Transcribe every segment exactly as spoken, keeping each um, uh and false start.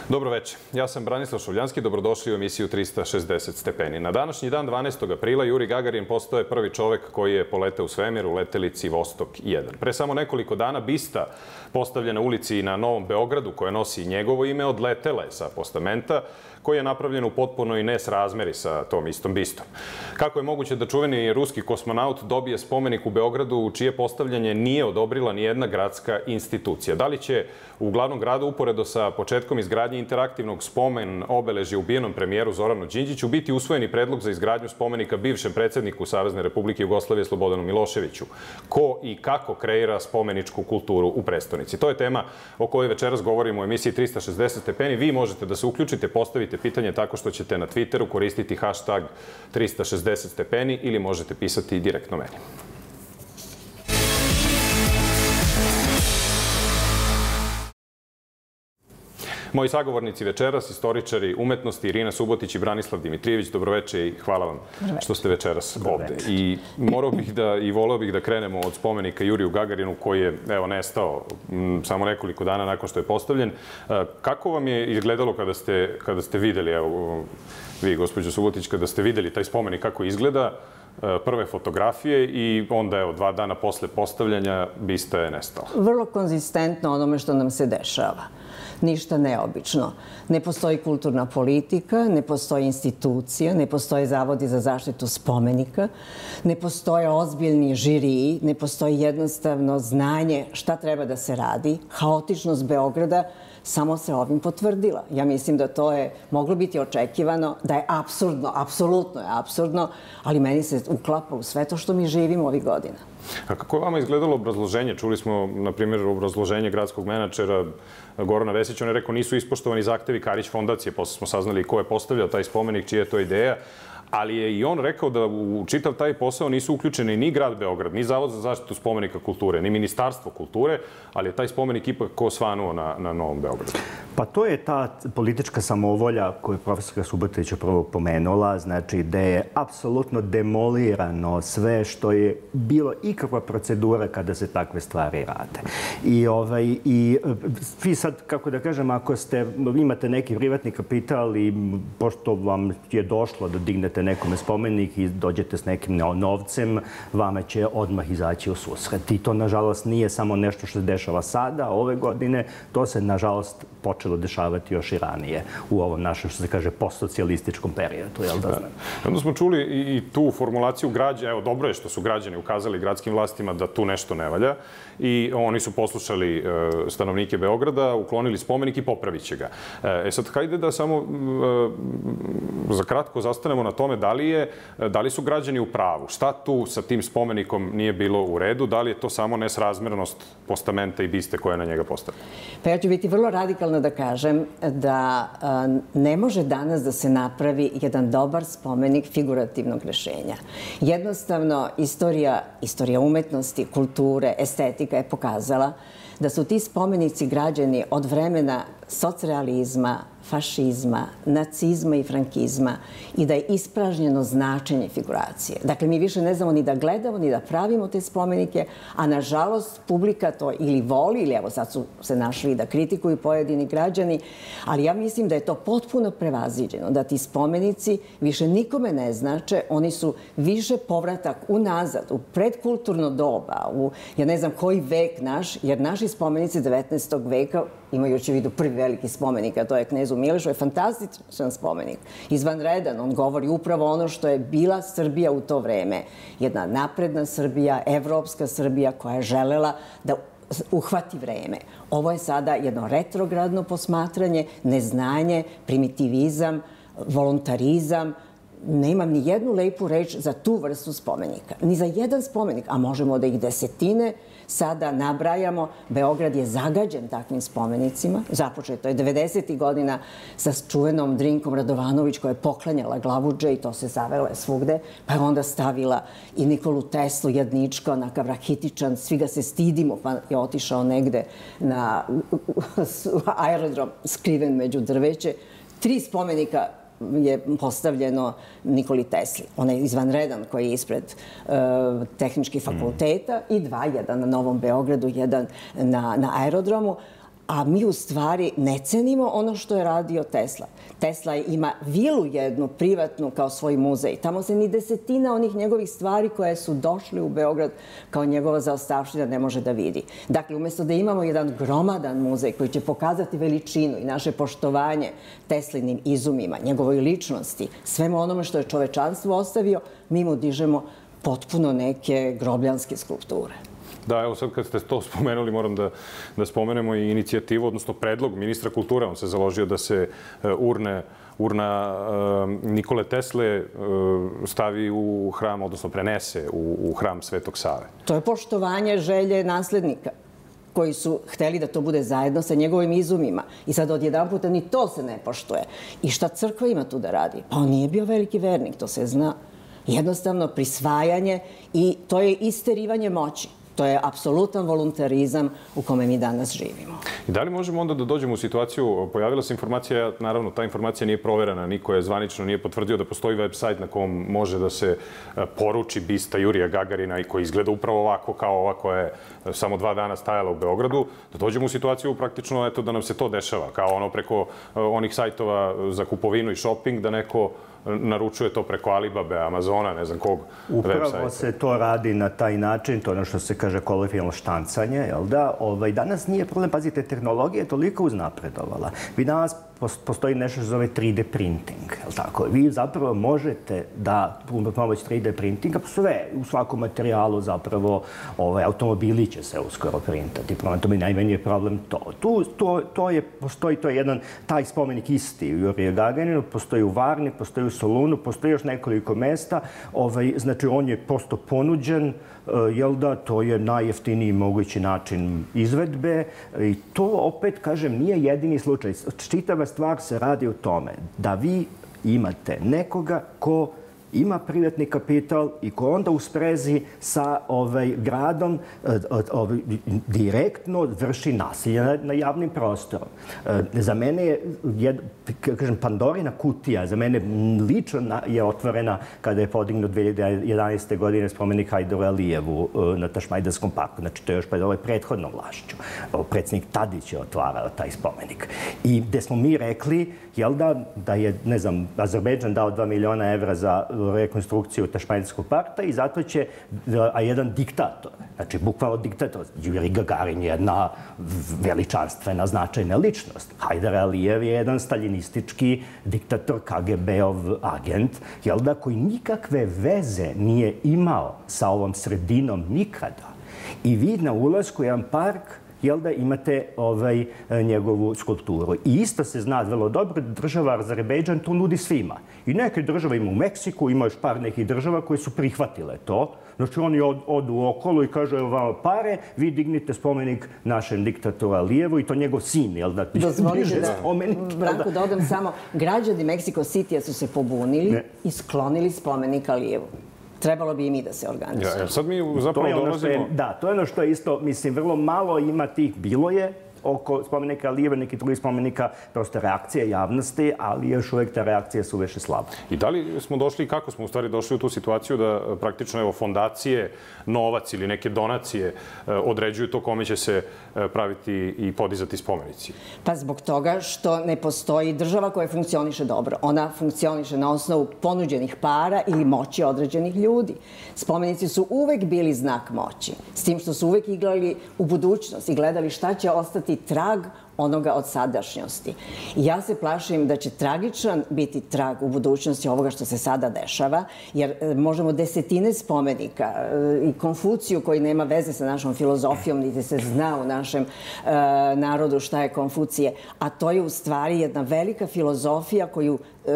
Dobro večer. Ja sam Branislav Šovljanski, dobrodošli u emisiju trista šezdeset stepeni. Na današnji dan, dvanaestog aprila, Juri Gagarin postao je prvi čovek koji je poleteo u svemir u letelici Vostok jedan. Pre samo nekoliko dana bista postavljena u ulici na Novom Beogradu, koja nosi njegovo ime, odletela je sa postamenta koji je napravljen u potpunoj nesrazmeri sa tom istom bistom. Kako je moguće da čuveni ruski kosmonaut dobije spomenik u Beogradu čije postavljanje nije odobrila ni jedna gradska institucija? Da li će u glavnom gradu uporedo sa početkom izgradnje interaktivnog spomen obeležja ubijenom premijeru Zoranu Đinđiću biti usvojeni predlog za izgradnju spomenika bivšem predsjedniku Savezne Republike Jugoslavije Slobodanu Miloševiću? Ko i kako kreira spomeničku kulturu u prestonici? To je tema o kojoj večeras govorimo u emisiji trista šezdeset stepeni. Vi možete da se uključite, postavite pitanje tako što ćete na Twitteru koristiti hashtag trista šezdeset stepeni ili možete pisati direktno meni. Moji sagovornici večeras, istoričari umetnosti Irina Subotić i Branislav Dimitrijević. Dobroveče i hvala vam što ste večeras ovde. I morao bih da i voleo bih da krenemo od spomenika Juriju Gagarinu koji je evo nestao samo nekoliko dana nakon što je postavljen. Kako vam je izgledalo kada ste kada ste videli, evo vi gospođo Subotić, kada ste videli taj spomenik kako izgleda, prve fotografije i onda evo dva dana posle postavljanja bista je nestala? Vrlo konzistentno onome što nam se dešava. Ništa neobično. Ne postoji kulturna politika, ne postoji institucija, ne postoje zavodi za zaštitu spomenika, ne postoje ozbiljni žiriji, ne postoji jednostavno znanje šta treba da se radi. Haotičnost Beograda samo se ovim potvrdila. Ja mislim da to je moglo biti očekivano, da je apsurdno, apsolutno je apsurdno, ali meni se uklapa u sve to što mi živimo ovih godina. A kako je vama izgledalo obrazloženje? Čuli smo, na primjer, obrazloženje gradskog menadžera Gorana Vesića. On je rekao nisu ispoštovani zahtevi Karić fondacije. Posle smo saznali ko je postavljao taj spomenik, čija je to ideja. Ali je i on rekao da u čitav taj posao nisu uključeni ni grad Beograd, ni Zavod za zaštitu spomenika kulture, ni Ministarstvo kulture, ali je taj spomenik ipak osvanuo na, na Novom Beogradu. Pa to je ta politička samovolja koju je profesorka Subotić prvo pomenula, znači da je apsolutno demolirano sve što je bilo ikakva procedura kada se takve stvari rade. I, ovaj, i vi sad, kako da kažem, ako ste, imate neki privatni kapital i pošto vam je došlo da dignete nekome spomenik i dođete s nekim novcem, vama će odmah izaći u susret. I to, nažalost, nije samo nešto što se dešava sada, ove godine, to se, nažalost, počelo dešavati još i ranije u ovom našem, što se kaže, postsocijalističkom periodu. Jel da znam? Onda smo čuli i tu formulaciju građana. Evo, dobro je što su građani ukazali gradskim vlastima da tu nešto ne valja i oni su poslušali stanovnike Beograda, uklonili spomenik i popravit će ga. E sad, hajde da samo za kratko zastanemo na tome da li, je, da li su građani u pravu. Šta tu sa tim spomenikom nije bilo u redu? Da li je to samo nesrazmjernost postamenta i biste koja je na njega postavljena? Pa ja ću biti vrlo radikalna da kažem da ne može danas da se napravi jedan dobar spomenik figurativnog rešenja. Jednostavno, istorija, istorija umetnosti, kulture, estetika je pokazala da su ti spomenici građeni od vremena socrealizma, fašizma, nacizma i frankizma i da je ispražnjeno značenje figuracije. Dakle, mi više ne znamo ni da gledamo, ni da pravimo te spomenike, a nažalost publika to ili voli, ili evo sad su se našli da kritikuju pojedini građani, ali ja mislim da je to potpuno prevaziđeno, da ti spomenici više nikome ne znače, oni su više povratak unazad, u predkulturno doba, u ja ne znam koji vek naš, jer naši spomenici devetnaestog veka, imajući u vidu prvi veliki spomenik, a to je knezu Milošu, je fantastičan spomenik, izvanredan. On govori upravo ono što je bila Srbija u to vreme. Jedna napredna Srbija, evropska Srbija koja je želela da uhvati vreme. Ovo je sada jedno retrogradno posmatranje, neznanje, primitivizam, voluntarizam. Nemam ni jednu lepu reč za tu vrstu spomenika. Ni za jedan spomenik, a možemo da ih desetine sada nabrajamo. Beograd je zagađen takvim spomenicima. Započeto je devedesetih godina sa čuvenom Drinkom Radovanović koja je poklanjala glavuđe i to se zavele svugde. Pa je onda stavila i Nikolu Teslu, jedničko, onakav rakitičan. Svi ga se stidimo, pa je otišao negde na aerodrom skriven među drveće. Tri spomenika je postavljeno Nikoli Tesli. On je izvanredan koji je ispred tehničkih fakulteta i dva, jedan na Novom Beogradu, jedan na aerodromu. a mi u stvari ne cenimo ono što je radio Tesla. Tesla ima vilu jednu, privatnu, kao svoj muzej. Tamo se ni desetina onih njegovih stvari koje su došle u Beograd kao njegova zaostavština ne može da vidi. Dakle, umjesto da imamo jedan gromadan muzej koji će pokazati veličinu i naše poštovanje Teslinim izumima, njegovoj ličnosti, svemu onome što je čovečanstvo ostavio, mi mu dižemo potpuno neke grobljanske skulpture. Da, evo sad kad ste to spomenuli, moram da, da spomenemo i inicijativu, odnosno predlog ministra kulture. On se založio da se urne, urna uh, Nikole Tesle uh, stavi u hram, odnosno prenese u, u hram Svetog Save. To je poštovanje želje naslednika koji su hteli da to bude zajedno sa njegovim izumima. I sad odjedan puta ni to se ne poštuje. I šta crkva ima tu da radi? Pa on nije bio veliki vernik, to se zna. Jednostavno prisvajanje i to je isterivanje moći. To je apsolutan voluntarizam u kome mi danas živimo. I da li možemo onda da dođemo u situaciju, pojavila se informacija, naravno ta informacija nije proverena, niko je zvanično nije potvrdio da postoji website na kom može da se poruči bista Jurija Gagarina i koji izgleda upravo ovako kao ova koja je samo dva dana stajala u Beogradu, da dođemo u situaciju praktično eto, da nam se to dešava, kao ono preko onih sajtova za kupovinu i shopping, da neko naručuje to preko Alibabe, Amazona, ne znam kog websajta. Upravo se to radi na taj način, to je ono što se kaže kolokvijalno štancanje, jel da? Ovaj, danas nije problem, pazite, tehnologija je toliko uznapredovala. Vi danas postoji nešto što se zove tri D printing, jel tako? Vi zapravo možete da pomoć tri D printinga sve, u svakom materijalu zapravo ovaj, automobili će se uskoro printati. Prema tome najmanji je problem to. Tu, to, to je, postoji to je jedan, taj spomenik isti u Juriju Gagarinu, postoji u Varni, postoji u Solunu, postoji još nekoliko mesta. Ovaj, znači, on je prosto ponuđen, jel da, to je najjeftiniji mogući način izvedbe i to opet, kažem, nije jedini slučaj. Čitava stvar se radi o tome da vi imate nekoga ko ima privatni kapital i ko onda u sprezi sa ovaj, gradom ovaj, direktno vrši nasilje na, na javnim prostorom. Za mene je, jed, kažem, Pandorina kutija, za mene lično je otvorena kada je podignut dve hiljade jedanaeste. godine spomenik Hajdaru Alijevu na Tašmajdanskom parku. Znači, to je još pred ovoj prethodnom vlašću. Predsjednik Tadić je otvarao taj spomenik. I gde smo mi rekli, jel da, da je, ne znam, Azerbejdžan dao dva miliona evra za rekonstrukciju Tašmajdanskog parka i zato će, a jedan diktator, znači bukvalno diktator, Jurij Gagarin je jedna veličanstvena, značajna ličnost. Hajdar Alijev je jedan staljinistički diktator, K G B-ov agent, jel da, koji nikakve veze nije imao sa ovom sredinom nikada. I vi na ulasku u jedan park, jel da, imate ovaj, njegovu skulpturu. I isto se zna vrlo dobro da država Azerbejdžan to nudi svima. I neke države ima u Meksiku, ima još par nekih država koje su prihvatile to. Znači, oni od, odu okolo i kažu, evo vam pare, vi dignite spomenik našem diktatoru Alijevu i to njegov sin, jel da? Dozvolite da, spomenik, Branko, da odam samo, građani Meksiko Citya su se pobunili ne. i sklonili spomenik Alijevu. Trebalo bi i mi da se organizujemo. Ja, sad mi zapravo dolazimo... Je, da, to je ono što je isto, mislim, vrlo malo ima tih, bilo je oko spomenika Alijeva, neki drugi spomenika, prosto reakcije javnosti, ali još uvijek ta reakcija su više slaba. I da li smo došli i kako smo u stvari došli u tu situaciju da praktično evo, fondacije, novac ili neke donacije određuju to kome će se praviti i podizati spomenici? Pa zbog toga što ne postoji država koja funkcioniše dobro. Ona funkcioniše na osnovu ponuđenih para ili moći određenih ljudi. Spomenici su uvek bili znak moći, s tim što su uvek igrali u budućnost i gledali šta će ostati trag onoga od sadašnjosti. I ja se plašim da će tragičan biti trag u budućnosti ovoga što se sada dešava, jer možemo desetine spomenika i Konfuciju koji nema veze sa našom filozofijom, niti se zna u našem uh, narodu šta je Konfucije, a to je u stvari jedna velika filozofija koju uh,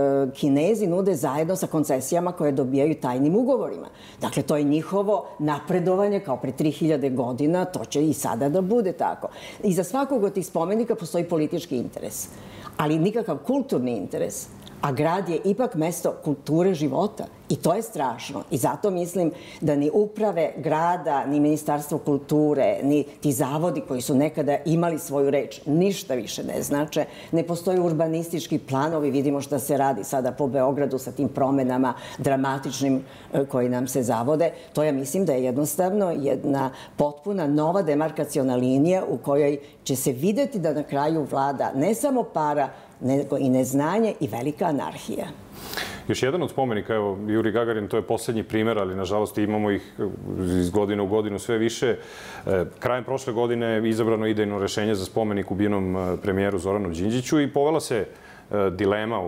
Kinezi nude zajedno sa koncesijama koje dobijaju tajnim ugovorima. Dakle, to je njihovo napredovanje kao pre tri hiljade godina, to će i sada da bude tako. I za svakog od tih spomenika postoji politički interes, ali nikakav kulturni interes. A grad je ipak mesto kulture života I to je strašno. I zato mislim da ni uprave grada, ni Ministarstvo kulture, ni ti zavodi koji su nekada imali svoju reč, ništa više ne znače. Ne postoje urbanistički planovi, vidimo šta se radi sada po Beogradu sa tim promenama dramatičnim koji nam se zavode. To ja mislim da je jednostavno jedna potpuna nova demarkaciona linija u kojoj će se videti da na kraju vlada ne samo para, nego i neznanje i velika anarhija. Još jedan od spomenika, evo, Juri Gagarin, to je posljednji primjer, ali nažalost imamo ih iz godine u godinu sve više. Krajem prošle godine izabrano idejno rešenje za spomenik ubijenom premijeru Zoranu Đinđiću i povela se dilema,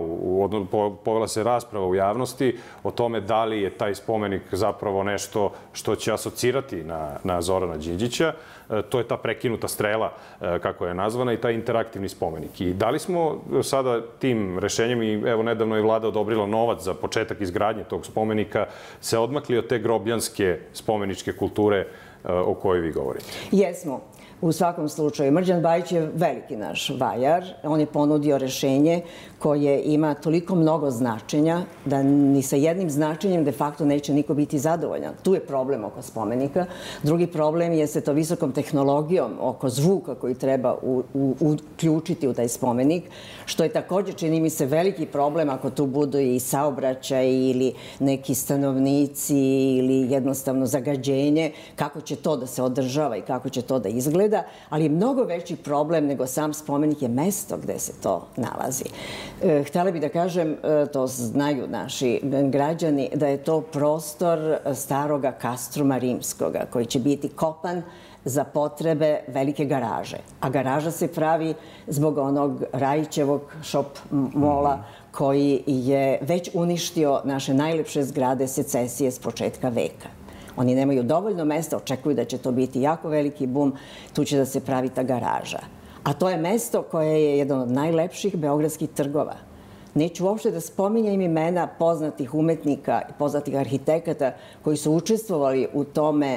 povela se rasprava u javnosti o tome da li je taj spomenik zapravo nešto što će asocirati na Zorana Đinđića. To je ta prekinuta strela, kako je nazvana, i taj interaktivni spomenik. I da li smo sada tim rešenjem, i evo nedavno je vlada odobrila novac za početak izgradnje tog spomenika, se odmakli od te grobljanske spomeničke kulture o kojoj vi govorite? Jesmo. U svakom slučaju, Mrđan Bajić je veliki naš vajar. On je ponudio rešenje koje ima toliko mnogo značenja da ni sa jednim značenjem de facto neće niko biti zadovoljan. Tu je problem oko spomenika. Drugi problem je se to visokom tehnologijom oko zvuka koji treba uključiti u taj spomenik, što je također, čini mi se, veliki problem ako tu budu i saobraćaj ili neki stanovnici ili jednostavno zagađenje, kako će to da se održava i kako će to da izgleda. Ali mnogo veći problem nego sam spomenik je mesto gde se to nalazi. Htjela bih da kažem, to znaju naši građani, da je to prostor staroga kastruma rimskoga koji će biti kopan za potrebe velike garaže. A garaža se pravi zbog onog Rajićevog šop mola koji je već uništio naše najlepše zgrade secesije s početka veka. Oni nemaju dovoljno mesta, očekuju da će to biti jako veliki bum, tu će da se pravi ta garaža. A to je mesto koje je jedan od najlepših beogradskih trgova. Neću uopšte da spominjem imena poznatih umetnika i poznatih arhitekata koji su učestvovali u tome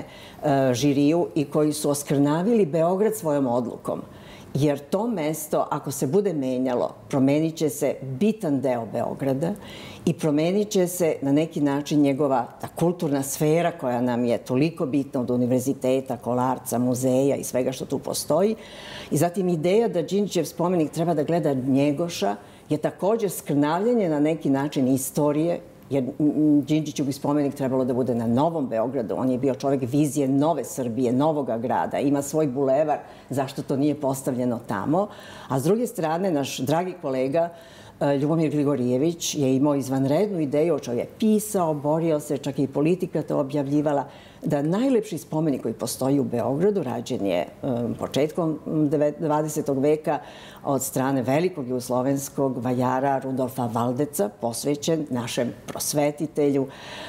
žiriju i koji su oskrnavili Beograd svojom odlukom. Jer to mesto, ako se bude menjalo, promenit će se bitan deo Beograda i promenit će se na neki način njegova ta kulturna sfera koja nam je toliko bitna od univerziteta, Kolarca, muzeja i svega što tu postoji. I zatim ideja da Đinđićev spomenik treba da gleda Njegoša je također skrnavljanje na neki način istorije, jer Đinđićev spomenik trebalo da bude na Novom Beogradu. On je bio čovjek vizije nove Srbije, novoga grada, ima svoj bulevar, zašto to nije postavljeno tamo. A s druge strane, naš dragi kolega Ljubomir Gligorijević je imao izvanrednu ideju, o čoj je pisao, borio se, čak i politika to objavljivala, da najlepši spomenik koji postoji u Beogradu rađen je početkom dvadesetog veka od strane velikog jugoslovenskog vajara Rudolfa Valdeca, posvećen našem prosvetitelju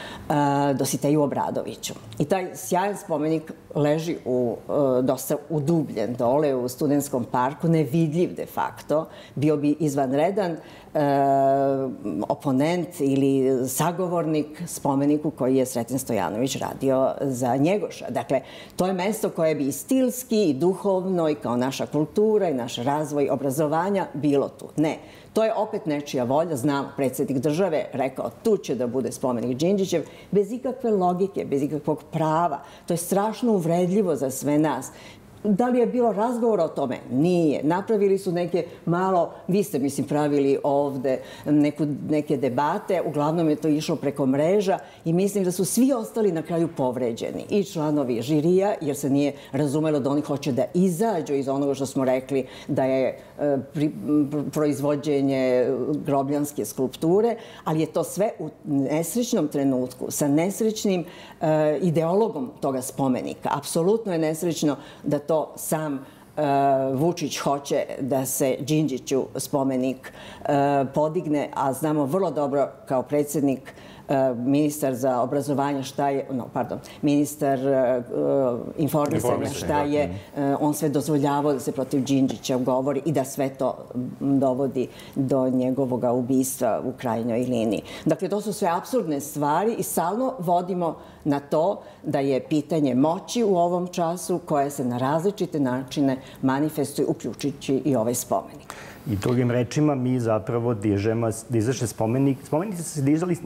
Dositeju Obradoviću. I taj sjajan spomenik leži dosta udubljen dole u Studentskom parku, nevidljiv de facto. Bio bi izvanredan oponent ili sagovornik spomeniku koji je Sreten Stojanović radio za Njegoša. Dakle, to je mesto koje bi i stilski i duhovno i kao naša kultura i naš razvoj obrazovanja bilo tu. Ne. To je opet nečija volja. Znam, predsjednik države rekao tu će da bude spomenik Đinđićev bez ikakve logike, bez ikakvog prava. To je strašno uvredljivo za sve nas. Da li je bilo razgovora o tome? Nije. Napravili su neke malo, vi ste mislim pravili ovde neke debate, uglavnom je to išlo preko mreža i mislim da su svi ostali na kraju povređeni. I članovi žirija, jer se nije razumelo da oni hoće da izađu iz onoga što smo rekli da je proizvođenje grobljanske skulpture, ali je to sve u nesrećnom trenutku, sa nesrećnim ideologom toga spomenika. Apsolutno je nesrećno da to sam Vučić hoće da se Đinđiću spomenik podigne, a znamo vrlo dobro kao predsjednik ministar za obrazovanje šta je, no, pardon, ministar informisanja šta je, on sve dozvoljavao da se protiv Đinđića govori i da sve to dovodi do njegovog ubistva u krajnjoj liniji. Dakle, to su sve apsurdne stvari i stalno vodimo na to da je pitanje moći u ovom času koja se na različite načine manifestuje, uključujući i ovaj spomenik. I drugim rečima, mi zapravo dižemo, dižemo spomenik. Spomenici su se dižali nekom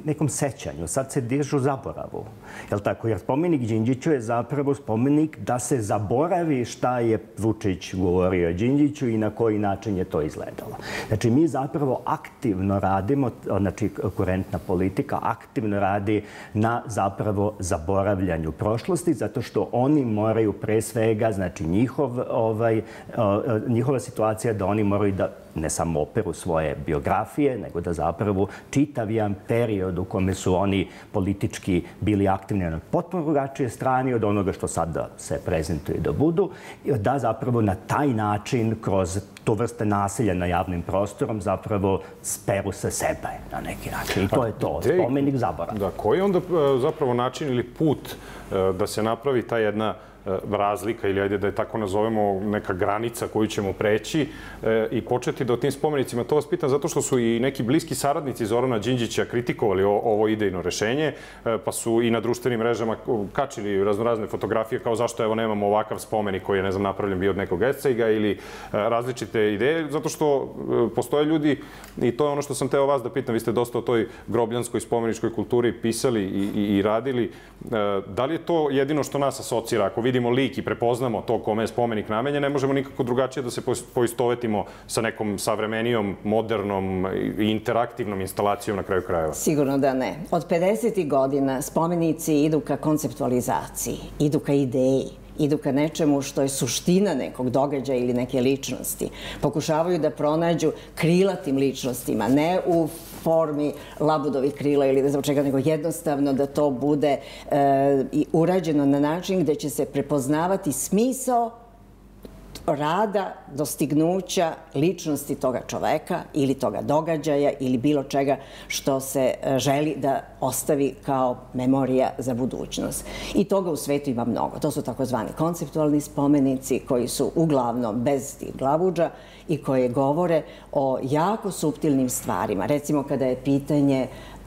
sećanju, sad se dižu u zaboravu. Jel tako? Jer spomenik Đinđiću je zapravo spomenik da se zaboravi šta je Vučić govorio Đinđiću i na koji način je to izgledalo. Znači, mi zapravo aktivno radimo, znači, kurentna politika aktivno radi na zapravo zaboravljanju prošlosti, zato što oni moraju pre svega, znači, njihov, ovaj, njihova situacija da oni moraju da ne samo operu svoje biografije, nego da zapravo čitav jedan period u kome su oni politički bili aktivni na potpuno drugačije strani od onoga što sada se prezentuju da budu, da zapravo na taj način, kroz to vrste nasilja na javnim prostorom, zapravo speru se sebe na neki način. I to je to, spomenik zaborava. Da, koji je onda zapravo način ili put da se napravi ta jedna razlika ili ajde da je tako nazovemo neka granica koju ćemo preći i početi da o tim spomenicima, to vas pitam zato što su i neki bliski saradnici Zorana Đinđića kritikovali ovo idejno rešenje, pa su i na društvenim mrežama kačili raznorazne fotografije kao zašto evo nemamo ovakav spomenik koji je, ne znam, napravljen bio od nekog escejga ili različite ideje, zato što postoje ljudi i to je ono što sam teo vas da pitam, vi ste dosta o toj grobljanskoj spomeničkoj kulturi pisali i, i, i radili. Da li je to jedino što nas asocira? Ako vidimo lik i prepoznamo to kome je spomenik namenjen, ne možemo nikako drugačije da se poistovetimo sa nekom savremenijom, modernom i interaktivnom instalacijom na kraju krajeva? Sigurno da ne. Od pedesetih godina spomenici idu ka konceptualizaciji, idu ka ideji, idu ka nečemu što je suština nekog događaja ili neke ličnosti. Pokušavaju da pronađu krilatim ličnostima, ne u formi labudovih krila ili ne znam čega, nego jednostavno da to bude i urađeno na način gde će se prepoznavati smisao rada, dostignuća, ličnosti toga čoveka ili toga događaja ili bilo čega što se želi da ostavi kao memorija za budućnost. I toga u svetu ima mnogo. To su takozvani konceptualni spomenici koji su uglavnom bez tih glavuđa i koje govore o jako suptilnim stvarima. Recimo kada je pitanje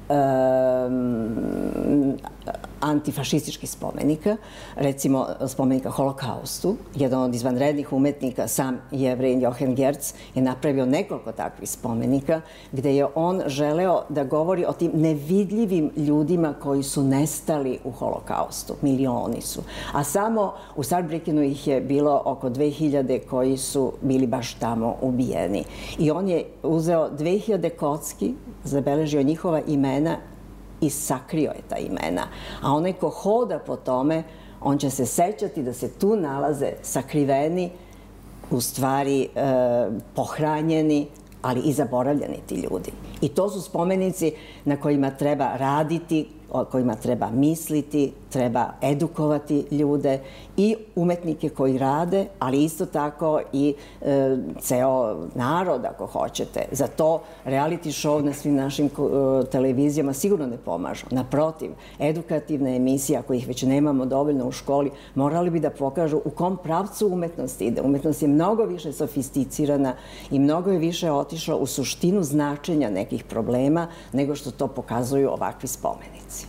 antifašističkih spomenika, recimo spomenika Holokaustu. Jedan od izvanrednih umetnika, sam Jevrej Jochen Gerz, je napravio nekoliko takvih spomenika gde je on želeo da govori o tim nevidljivim ljudima koji su nestali u Holokaustu. Milioni su. A samo u Saarbrückenu ih je bilo oko dve hiljade koji su bili baš tamo ubijeni. I on je uzeo dve hiljade kocki, zabeležio njihova imena i sakrio je ta imena. A onaj ko hoda po tome, on će se sećati da se tu nalaze sakriveni, u stvari pohranjeni, ali i zaboravljeni ti ljudi. I to su spomenici na kojima treba raditi, o kojima treba misliti, treba edukovati ljude i umetnike koji rade, ali isto tako i ceo narod, ako hoćete. Za to reality show na svim našim televizijama sigurno ne pomažu. Naprotiv, edukativna emisija, ako ih već nemamo dovoljno u školi, morali bi da pokažu u kom pravcu umetnost ide. Umetnost je mnogo više sofisticirana i mnogo je više otišla u suštinu značenja nekih problema nego što to pokazuju ovakvi spomenici.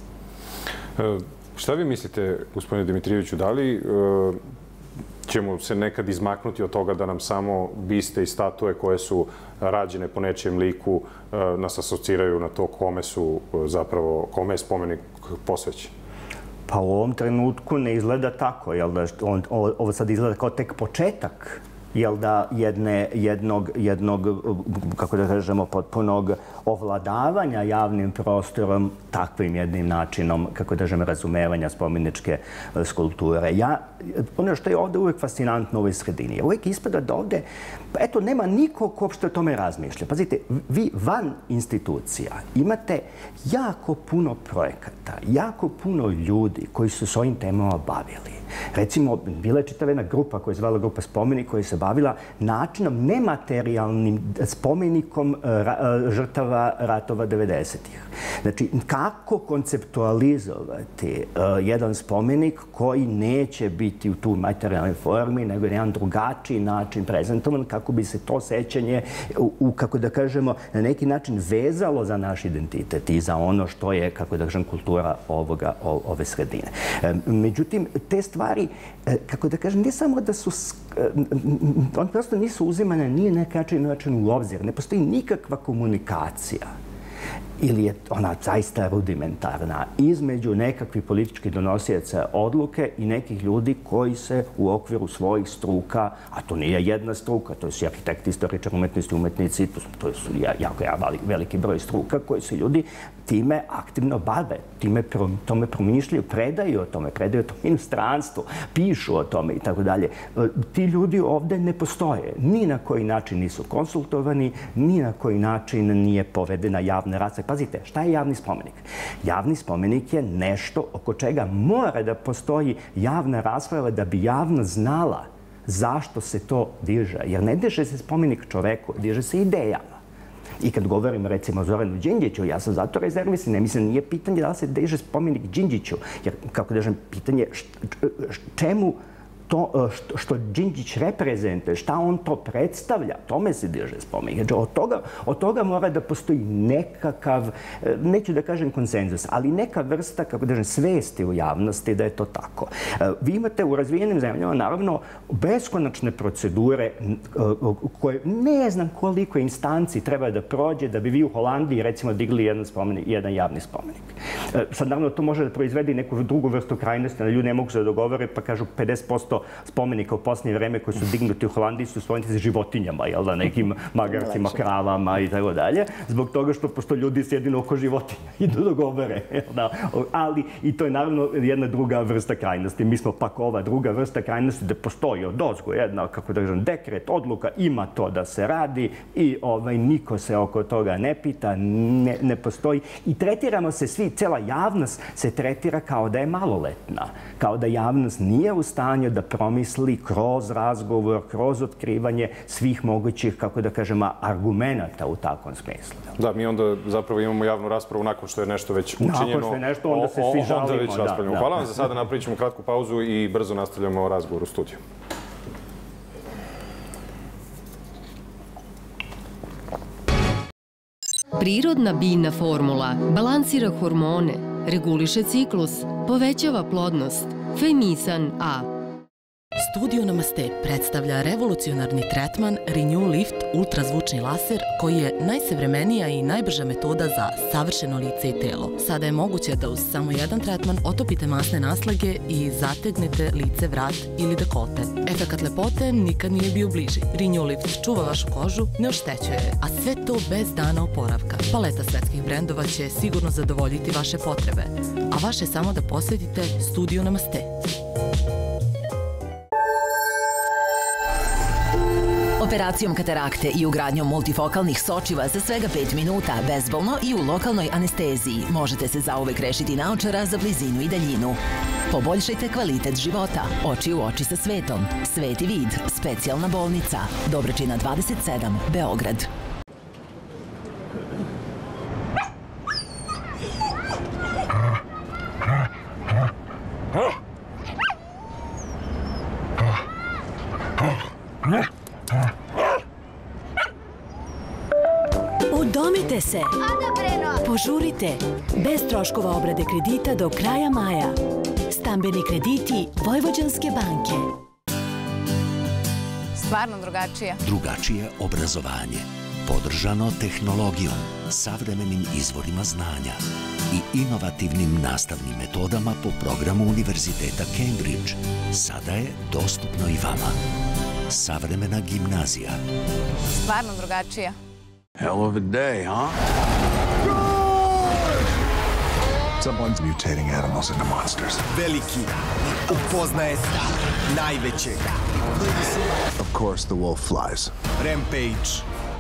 Šta vi mislite, gospodine Dimitrijeviću, da li ćemo se nekad izmaknuti od toga da nam samo biste i statue koje su rađene po nečijem liku nas asociraju na to kome su zapravo, kome je spomenik posvećen? Pa u ovom trenutku ne izgleda tako, jel da ovo sad izgleda kao tek početak, jel da jedne, jednog, jednog, kako da kažemo, potpunog ovladavanja javnim prostorom takvim jednim načinom, kako da kažem, razumevanja spomeničke skulpture. Ja, ono što je ovde uvek fascinantno u ovoj sredini, je uvek ispada da ovde, eto, nema niko ko uopšte o tome razmišlja. Pazite, vi van institucija imate jako puno projekata, jako puno ljudi koji su s ovim temama bavili. Recimo, bila je čitava jedna grupa koja je zvala Grupa Spomenik koja se bavila načinom nematerijalnim spomenikom žrtava ratova devedesetih. Znači, kako konceptualizovati jedan spomenik koji neće biti u tu materijalnoj formi, nego na jedan drugačiji način prezentovan, kako bi se to sećanje, u, kako da kažemo, na neki način vezalo za naš identitet i za ono što je, kako da kažem, kultura ovoga, ove sredine. Međutim, te stvari, kako da kažem, ne samo da su, on prosto nisu uzimane nije neki način u obzir. Ne postoji nikakva komunikacija ili je ona zaista rudimentarna između nekakvih političkih donosijaca odluke i nekih ljudi koji se u okviru svojih struka, a to nije jedna struka, to su arhitekti, istoričari umetnosti, umetnici, to su jako veliki broj struka koji se ljudi time aktivno bave, time tome promišljaju, predaju o tome, predaju o tome inostranstvu, pišu o tome i tako dalje. Ti ljudi ovde ne postoje. Ni na koji način nisu konsultovani, ni na koji način nije povedena javna rasprava. Pazite, šta je javni spomenik? Javni spomenik je nešto oko čega mora da postoji javna rasprava da bi javnost znala zašto se to diže. Jer ne diže se spomenik čoveku, diže se idejama. I kad govorim recimo o Zoranu Đinđiću, ja sam zato rezervisan. Ne mislim, nije pitanje da li se diže spomenik Đinđiću. Jer, kako kažem, pitanje čemu to što Đinđić reprezentuje, šta on to predstavlja, tome se diže spomenik. Od toga, od toga mora da postoji nekakav, neću da kažem konsenzus, ali neka vrsta, kako da kažem, svesti u javnosti da je to tako. Vi imate u razvijenim zemljama, naravno, beskonačne procedure koje ne znam koliko instanci treba da prođe da bi vi u Holandiji, recimo, digli jedan spomenik, jedan javni spomenik. Sad, naravno, to može da proizvedi neku drugu vrstu krajnosti, ljudi ne mogu se da dogovore, pa kažu pedeset posto spomenika u posljednje vreme koji su dignuti u Holandiji su spomenici s životinjama, jel da, nekim magarcima, kravama i tako dalje, zbog toga što pošto ljudi sjedinu oko životinja i da dogovore, jel da, ali i to je naravno jedna druga vrsta krajnosti. Mi smo pak ova druga vrsta krajnosti da postoji od ozgo jedna, kako da kažem, dekret, odluka, ima to da se radi i ovaj, niko se oko toga ne pita, ne, ne postoji i tretiramo se svi, cela javnost se tretira kao da je maloletna, kao da javnost nije u stanju da promisli kroz razgovor, kroz otkrivanje svih mogućih, kako da kažemo, argumenta u takvom smislu. Da, mi onda zapravo imamo javnu raspravu nakon što je nešto već učinjeno. Nakon što je nešto, onda se svi žalimo. Onda već raspravljamo. Hvala vam za sada, napravit ćemo kratku pauzu i brzo nastavljamo razgovor u studiju. Prirodna biljna formula balansira hormone, reguliše ciklus, povećava plodnost. Femisan A. Studio Namaste predstavlja revolucionarni tretman Renew Lift ultrazvučni laser koji je najsavremenija i najbrža metoda za savršeno lice i telo. Sada je moguće da uz samo jedan tretman otopite masne naslage i zategnete lice, vrat ili dekolte. Efekat lepote nikad nije bio bliži. Renew Lift čuva vašu kožu, ne oštećuje je, a sve to bez dana oporavka. Paleta svetskih brendova će sigurno zadovoljiti vaše potrebe, a vaše je samo da posjetite Studio Namaste. Operacijom katarakte i ugradnjom multifokalnih sočiva za svega pet minuta, bezbolno i u lokalnoj anesteziji, možete se zauvek rešiti naočara za blizinu i daljinu. Poboljšajte kvalitet života. Oči u oči sa svetom. Sveti vid. Specijalna bolnica. Dobročina dvadeset sedam, Beograd. Udomite se! Požurite! Bez troškova obrade kredita do kraja maja. Stambeni krediti Vojvođanske banke. Stvarno drugačije. Drugačije obrazovanje. Podržano tehnologijom, savremenim izvorima znanja i inovativnim nastavnim metodama po programu Univerziteta Cambridge. Sada je dostupno i vama. Savremena gimnazija. Stvarno drugačije. Hell of a day, huh? Someone's mutating animals into monsters. Veliki upoznaje stara, najvećeg. Of course, the wolf flies. Rampage.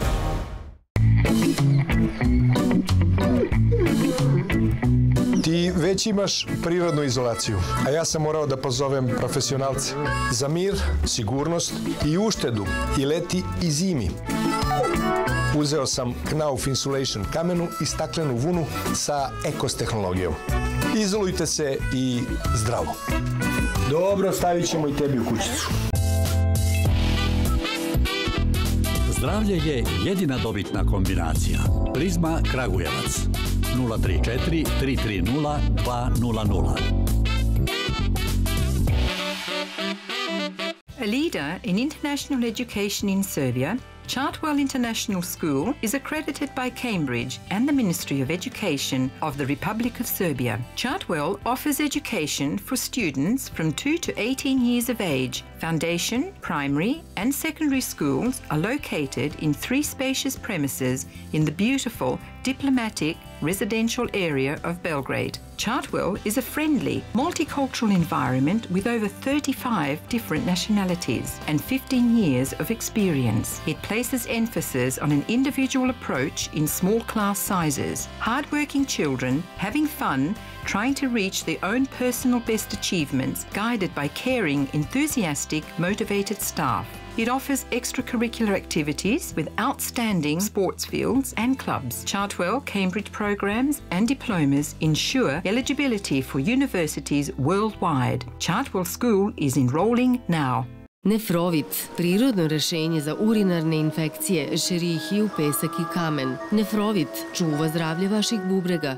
Ti već imaš prirodnu izolaciju, a ja sam morao da pozovem profesionalce. Za mir, sigurnost i uštedu i leti i zimi. Uzeo sam Knauf Insulation kamenu i staklenu vunu sa Ekos tehnologijom. Izolujte se i zdravo. Dobro, stavit ćemo i tebi u kućicu. Zdravlje je jedina dobitna kombinacija. Prizma Kragujevac. nula tri četiri tri tri nula dva nula nula. A leader in international education in Serbia, Chartwell International School is accredited by Cambridge and the Ministry of Education of the Republic of Serbia. Chartwell offers education for students from two to eighteen years of age. Foundation, primary and secondary schools are located in three spacious premises in the beautiful diplomatic residential area of Belgrade. Chartwell is a friendly, multicultural environment with over thirty-five different nationalities and fifteen years of experience. It places emphasis on an individual approach in small class sizes, hardworking children having fun, trying to reach their own personal best achievements, guided by caring, enthusiastic, motivated staff. It offers extracurricular activities with outstanding sports fields and clubs. Chartwell Cambridge programs and diplomas ensure eligibility for universities worldwide. Chartwell School is enrolling now. Nefrovit, prirodno rešenje za urinarne infekcije, Escherichia, pesak i kamen. Nefrovit čuva zdravlje vaših bubrega.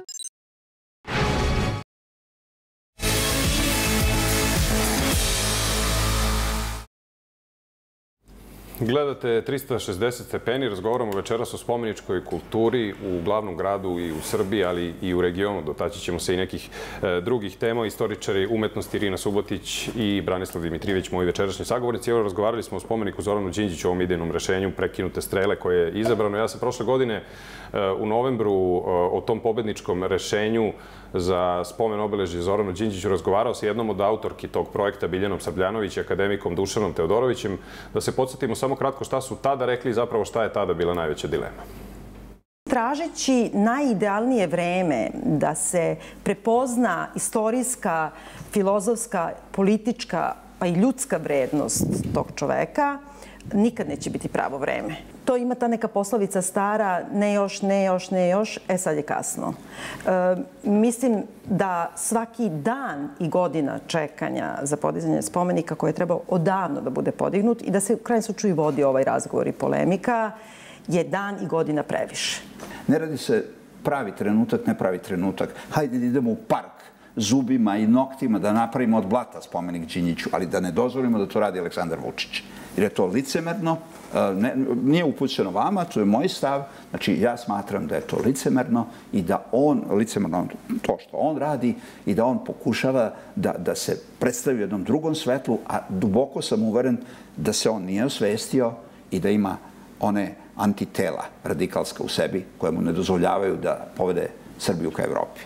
Gledate trista šezdeset stepeni, razgovaramo večeras o spomeničkoj kulturi u glavnom gradu i u Srbiji, ali i u regionu. Dotaći ćemo se i nekih e, drugih tema. Istoričari umetnosti Irina Subotić i Branislav Dimitrijević, moji večerašnji sagovornici. Evo, razgovarali smo o spomeniku Zoranu Đinđiću, ovom idejnom rešenju Prekinute strele koje je izabrano. Ja sam prošle godine e, u novembru e, o tom pobedničkom rešenju za spomen obeležje Zoranu Đinđiću razgovarao sa jednom od autorki tog projekta, Biljanom Srbljanović i akademikom Dušanom Teodorovićem. Da se podsjetimo samo kratko šta su tada rekli i zapravo šta je tada bila najveća dilema. Tražeći najidealnije vreme da se prepozna istorijska, filozofska, politička pa i ljudska vrednost tog čoveka, nikad neće biti pravo vreme. To ima ta neka poslovica stara, ne još, ne još, ne još, e sad je kasno. E, mislim da svaki dan i godina čekanja za podizanje spomenika koji je trebao odavno da bude podignut i da se u krajnjem slučaju vodi ovaj razgovor i polemika, je dan i godina previše. Ne radi se pravi trenutak, ne pravi trenutak. Hajde da idemo u park zubima i noktima da napravimo od blata spomenik Đinđiću, ali da ne dozvolimo da to radi Aleksandar Vučić. Jer je to licemerno, ne, nije upućeno vama, to je moj stav. Znači, ja smatram da je to licemerno i da on, licemerno to što on radi i da on pokušava da, da se predstavi u jednom drugom svetlu, a duboko sam uveren da se on nije osvestio i da ima one antitela radikalska u sebi koje mu ne dozvoljavaju da povede Srbiju ka Evropi.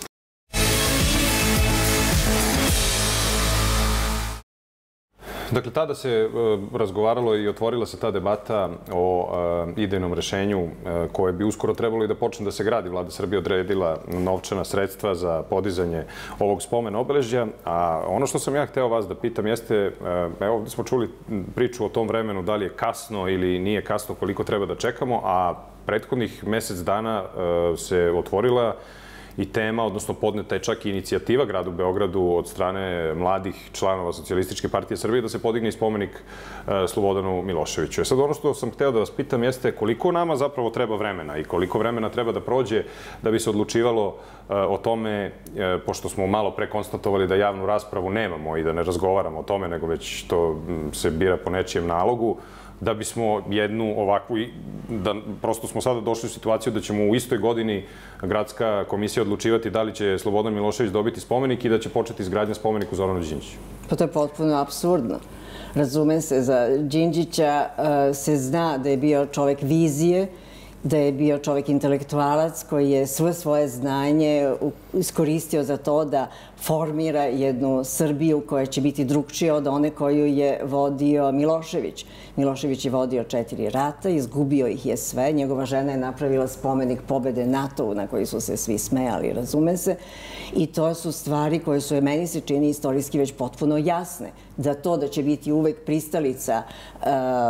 Dakle, tada se razgovaralo i otvorila se ta debata o idejnom rešenju koje bi uskoro trebalo i da počne da se gradi. Vlada Srbije odredila novčana sredstva za podizanje ovog spomen obeležja. A ono što sam ja hteo vas da pitam jeste, evo, ovdje smo čuli priču o tom vremenu, da li je kasno ili nije kasno, koliko treba da čekamo, a prethodnih mesec dana se otvorila i tema, odnosno podneta je čak i inicijativa gradu Beogradu od strane mladih članova Socijalističke partije Srbije da se podigne i spomenik Slobodanu Miloševiću. E sad, ono što sam hteo da vas pitam jeste koliko nama zapravo treba vremena i koliko vremena treba da prođe da bi se odlučivalo o tome, pošto smo malo pre konstatovali da javnu raspravu nemamo i da ne razgovaramo o tome, nego već to se bira po nečijem nalogu, da bismo jednu ovakvu, da prosto smo sada došli u situaciju da ćemo u istoj godini gradska komisija odlučivati da li će Slobodan Milošević dobiti spomenik i da će početi izgradnja spomenika Zoranu Đinđiću. Pa to je potpuno apsurdno. Razume se, za Đinđića se zna da je bio čovek vizije, da je bio čovek intelektualac koji je sve svoje znanje iskoristio za to da formira jednu Srbiju koja će biti drugčija od one koju je vodio Milošević. Milošević je vodio četiri rata, izgubio ih je sve. Njegova žena je napravila spomenik pobede NATO-u na koji su se svi smejali, razume se. I to su stvari koje su, meni se čini, istorijski već potpuno jasne. Da to da će biti uvek pristalica uh,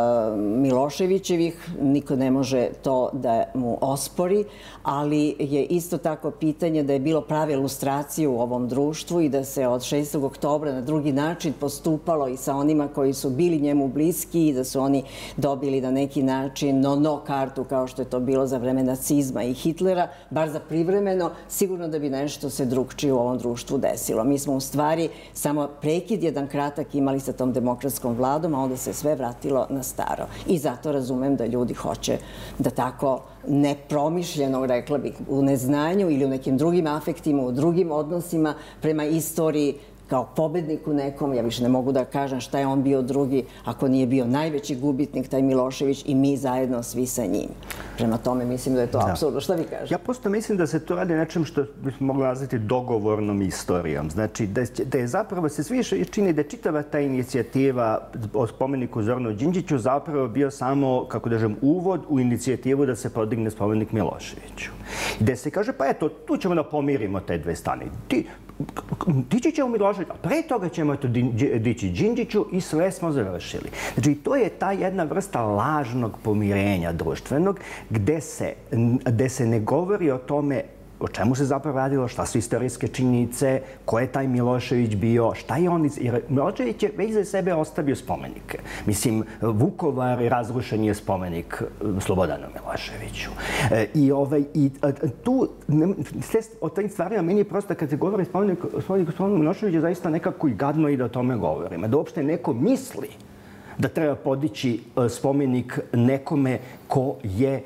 Miloševićevih, niko ne može to da mu ospori, ali je isto tako pitanje da je bilo prave ilustracije u ovom društvu i da se od šestog oktobra na drugi način postupalo i sa onima koji su bili njemu bliski i da su oni dobili na neki način no-no kartu kao što je to bilo za vreme nacizma i Hitlera, bar za privremeno, sigurno da bi nešto se drugčije u ovom društvu desilo. Mi smo u stvari samo prekid jedan kratak imali sa tom demokratskom vladom, a onda se sve vratilo na staro. I zato zato razumem da ljudi hoće da tako nepromišljeno, rekla bih, u neznanju ili u nekim drugim afektima, u drugim odnosima prema istoriji, kao pobednik u nekom, ja više ne mogu da kažem šta je on bio drugi, ako nije bio najveći gubitnik, taj Milošević, i mi zajedno svi sa njim. Prema tome, mislim da je to apsurdno. Šta vi kažete? Ja prosto mislim da se to radi nečem što bismo mogli nazvati dogovornom istorijom. Znači, da je zapravo se svi čini da je čitava ta inicijativa o spomeniku Zoranu Đinđiću zapravo bio samo, kako da kažem, uvod u inicijativu da se podigne spomenik Miloševiću. Gde se kaže, pa eto, tu ćemo da pomirimo te dve strane. Ti dići ćemo Miloševiću, a pre toga ćemo eto dići Đinđiću i sve smo završili. Znači, to je ta jedna vrsta lažnog pomirenja društvenog gde se, gde se ne govori o tome o čemu se zapravo radilo, šta su istorijske činjenice, ko je taj Milošević bio, šta je on... Jer Milošević je već za sebe ostavio spomenike. Mislim, Vukovar razrušen je spomenik Slobodanu Miloševiću. I, ovaj, i tu, o tim stvarima, meni je prosto kad se govori spomeniku Slobodanu Miloševiću, zaista nekako i gadno i da o tome govorimo. Da uopšte neko misli da treba podići spomenik nekome ko je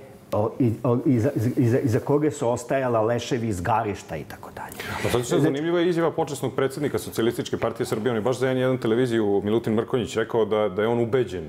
iza koga su ostajala leševi iz garišta i tako dalje. A sad što je zanimljiva je izjava počasnog predsjednika Socijalističke partije Srbije. On je baš za N jedan televiziju, Milutin Mrkonjić, rekao da je on ubeđen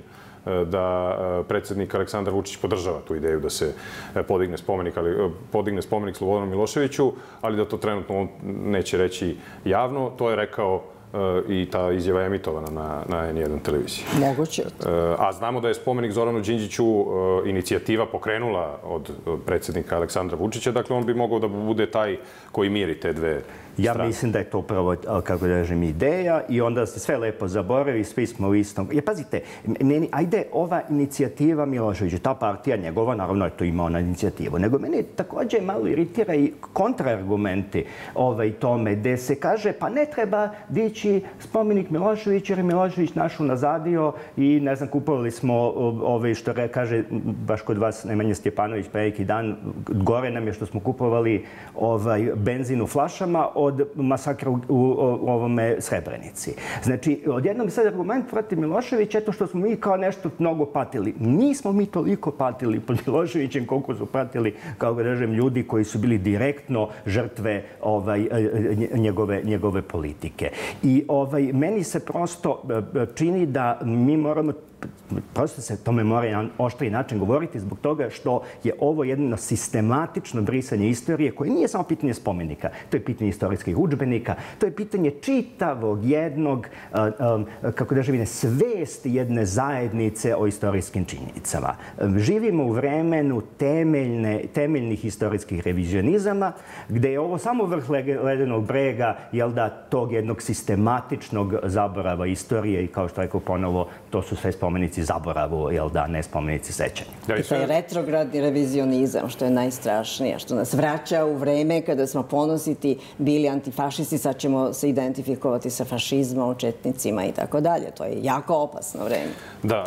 da predsjednik Aleksandar Vučić podržava tu ideju da se podigne spomenik, podigne spomenik Slobodanu Miloševiću, ali da to trenutno on neće reći javno. To je rekao i ta izjava je emitovana na N jedan televiziji. Moguće. A znamo da je spomenik Zoranu Đinđiću inicijativa pokrenula od predsjednika Aleksandra Vučića, dakle on bi mogao da bude taj koji miri te dve strane. Ja mislim da je to upravo, kako da kažem, ideja i onda se sve lepo zaboravi, svi smo u istom. Jer pazite, meni, ajde ova inicijativa Miloševića, ta partija njegova, naravno je to imao na inicijativu, nego meni također malo iritira i kontraargumenti ovaj, tome, gde se kaže pa ne treba dići spomenik Milošević jer je Milošević naš unazadio i ne znam, kupovali smo ovaj, što re, kaže baš kod vas Nemanja Stjepanović pre neki dan, gore nam je što smo kupovali ovaj, benzin u flašama od masakra u, u, u ovome Srebrenici. Znači, odjednom sad argument protiv Miloševića, eto što smo mi kao nešto mnogo patili. Nismo mi toliko patili pod Miloševićem koliko su patili, kao ga kažem, ljudi koji su bili direktno žrtve ovaj, njegove, njegove politike. I ovaj, meni se prosto čini da mi moramo prosto se tome mora na oštriji način govoriti zbog toga što je ovo jedno sistematično brisanje istorije koje nije samo pitanje spomenika. To je pitanje istorijskih udžbenika, to je pitanje čitavog jednog, kako da živine, svesti jedne zajednice o istorijskim činjenicama. Živimo u vremenu temeljne, temeljnih istorijskih revizionizama gde je ovo samo vrh ledenog brega, jel da, tog jednog sistematičnog zaborava istorije i kao što rekao ponovo, to su sve spomenici zaboravu, jel da, ne spomenici sećanja. I to je retrogradni revizionizam, što je najstrašnije, što nas vraća u vreme kada smo ponositi bili antifašisti, sad ćemo se identifikovati sa fašizmom, četnicima i tako dalje. To je jako opasno vreme. Da,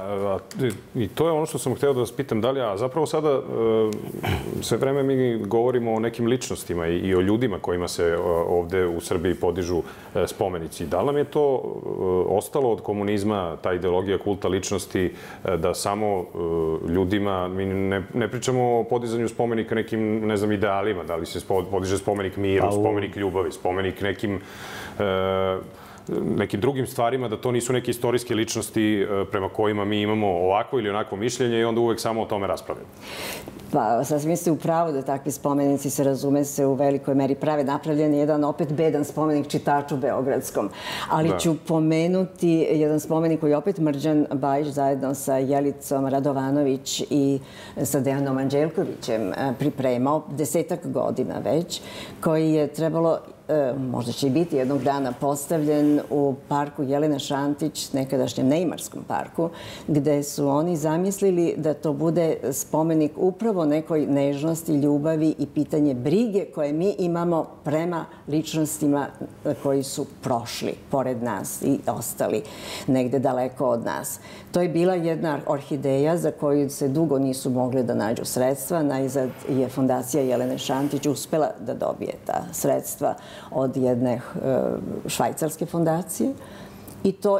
i to je ono što sam hteo da vas pitam, Dalija, a zapravo sada sve vreme mi govorimo o nekim ličnostima i o ljudima kojima se ovde u Srbiji podižu spomenici. Da li nam je to ostalo od komunizma, ta ideologija kulta ličnosti, da samo ljudima, mi ne, ne pričamo o podizanju spomenika nekim, ne znam, idealima, da li se podiže spomenik miru, spomenik ljubavi, spomenik nekim nekim drugim stvarima, da to nisu neke istorijske ličnosti prema kojima mi imamo ovako ili onako mišljenje i onda uvek samo o tome raspravljamo. Pa, sasvim ste u pravu da takvi spomenici se, razume se, u velikoj meri prave. Napravljen je jedan opet bedan spomenik čitaču beogradskom. Ali ću pomenuti jedan spomenik koji je opet Mrđan Bajić zajedno sa Jelicom Radovanović i sa Dejanom Anđelkovićem pripremao desetak godina već, koji je trebalo, možda će i biti jednog dana postavljen u parku Jelene Šantić, nekadašnjem Neimarskom parku, gde su oni zamislili da to bude spomenik upravo nekoj nežnosti, ljubavi i pitanje brige koje mi imamo prema ličnostima koji su prošli pored nas i ostali negde daleko od nas. To je bila jedna orhideja za koju se dugo nisu mogli da nađu sredstva. Najzad je Fondacija Jelene Šantić uspela da dobije ta sredstva od jedne švajcarske fondacije. I to i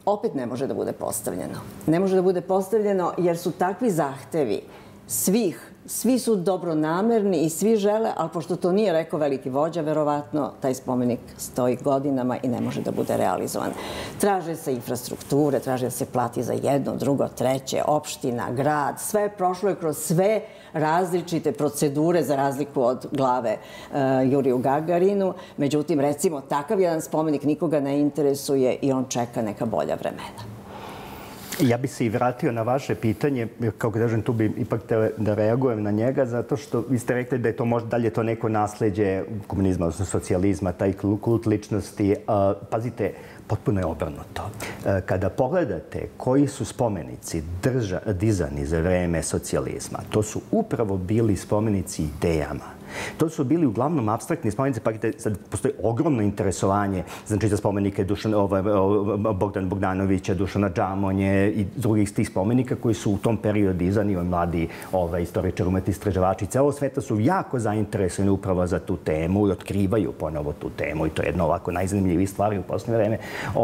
opet ne može da bude postavljeno. Ne može da bude postavljeno jer su takvi zahtevi svih, svi su dobronamerni i svi žele, ali pošto to nije rekao veliki vođa, verovatno taj spomenik stoji godinama i ne može da bude realizovan. Traže se infrastrukture, traže da se plati za jedno, drugo, treće, opština, grad, sve je prošlo kroz sve različite procedure za razliku od glave Juriju Gagarinu. Međutim, recimo, takav jedan spomenik nikoga ne interesuje i on čeka neka bolja vremena. Ja bi se i vratio na vaše pitanje, kao kažem, tu bi ipak da reagujem na njega, zato što vi ste rekli da je to možda dalje to neko nasleđe komunizma, odnosno socijalizma, taj kult ličnosti. Pazite, potpuno je obrnuto. Kada pogledate koji su spomenici dizani za vreme socijalizma, to su upravo bili spomenici idejama. To su bili uglavnom apstraktni spomenici, pa sad postoji ogromno interesovanje, znači za spomenike Bogdana Bogdanovića, Dušana Džamonje i drugih tih spomenika koji su u tom periodu dizani, mladi istoričari, umetni istraživači celo sveta su jako zainteresovani upravo za tu temu i otkrivaju ponovo tu temu i to je jedna ovako najzanimljivih stvari u posljednje vreme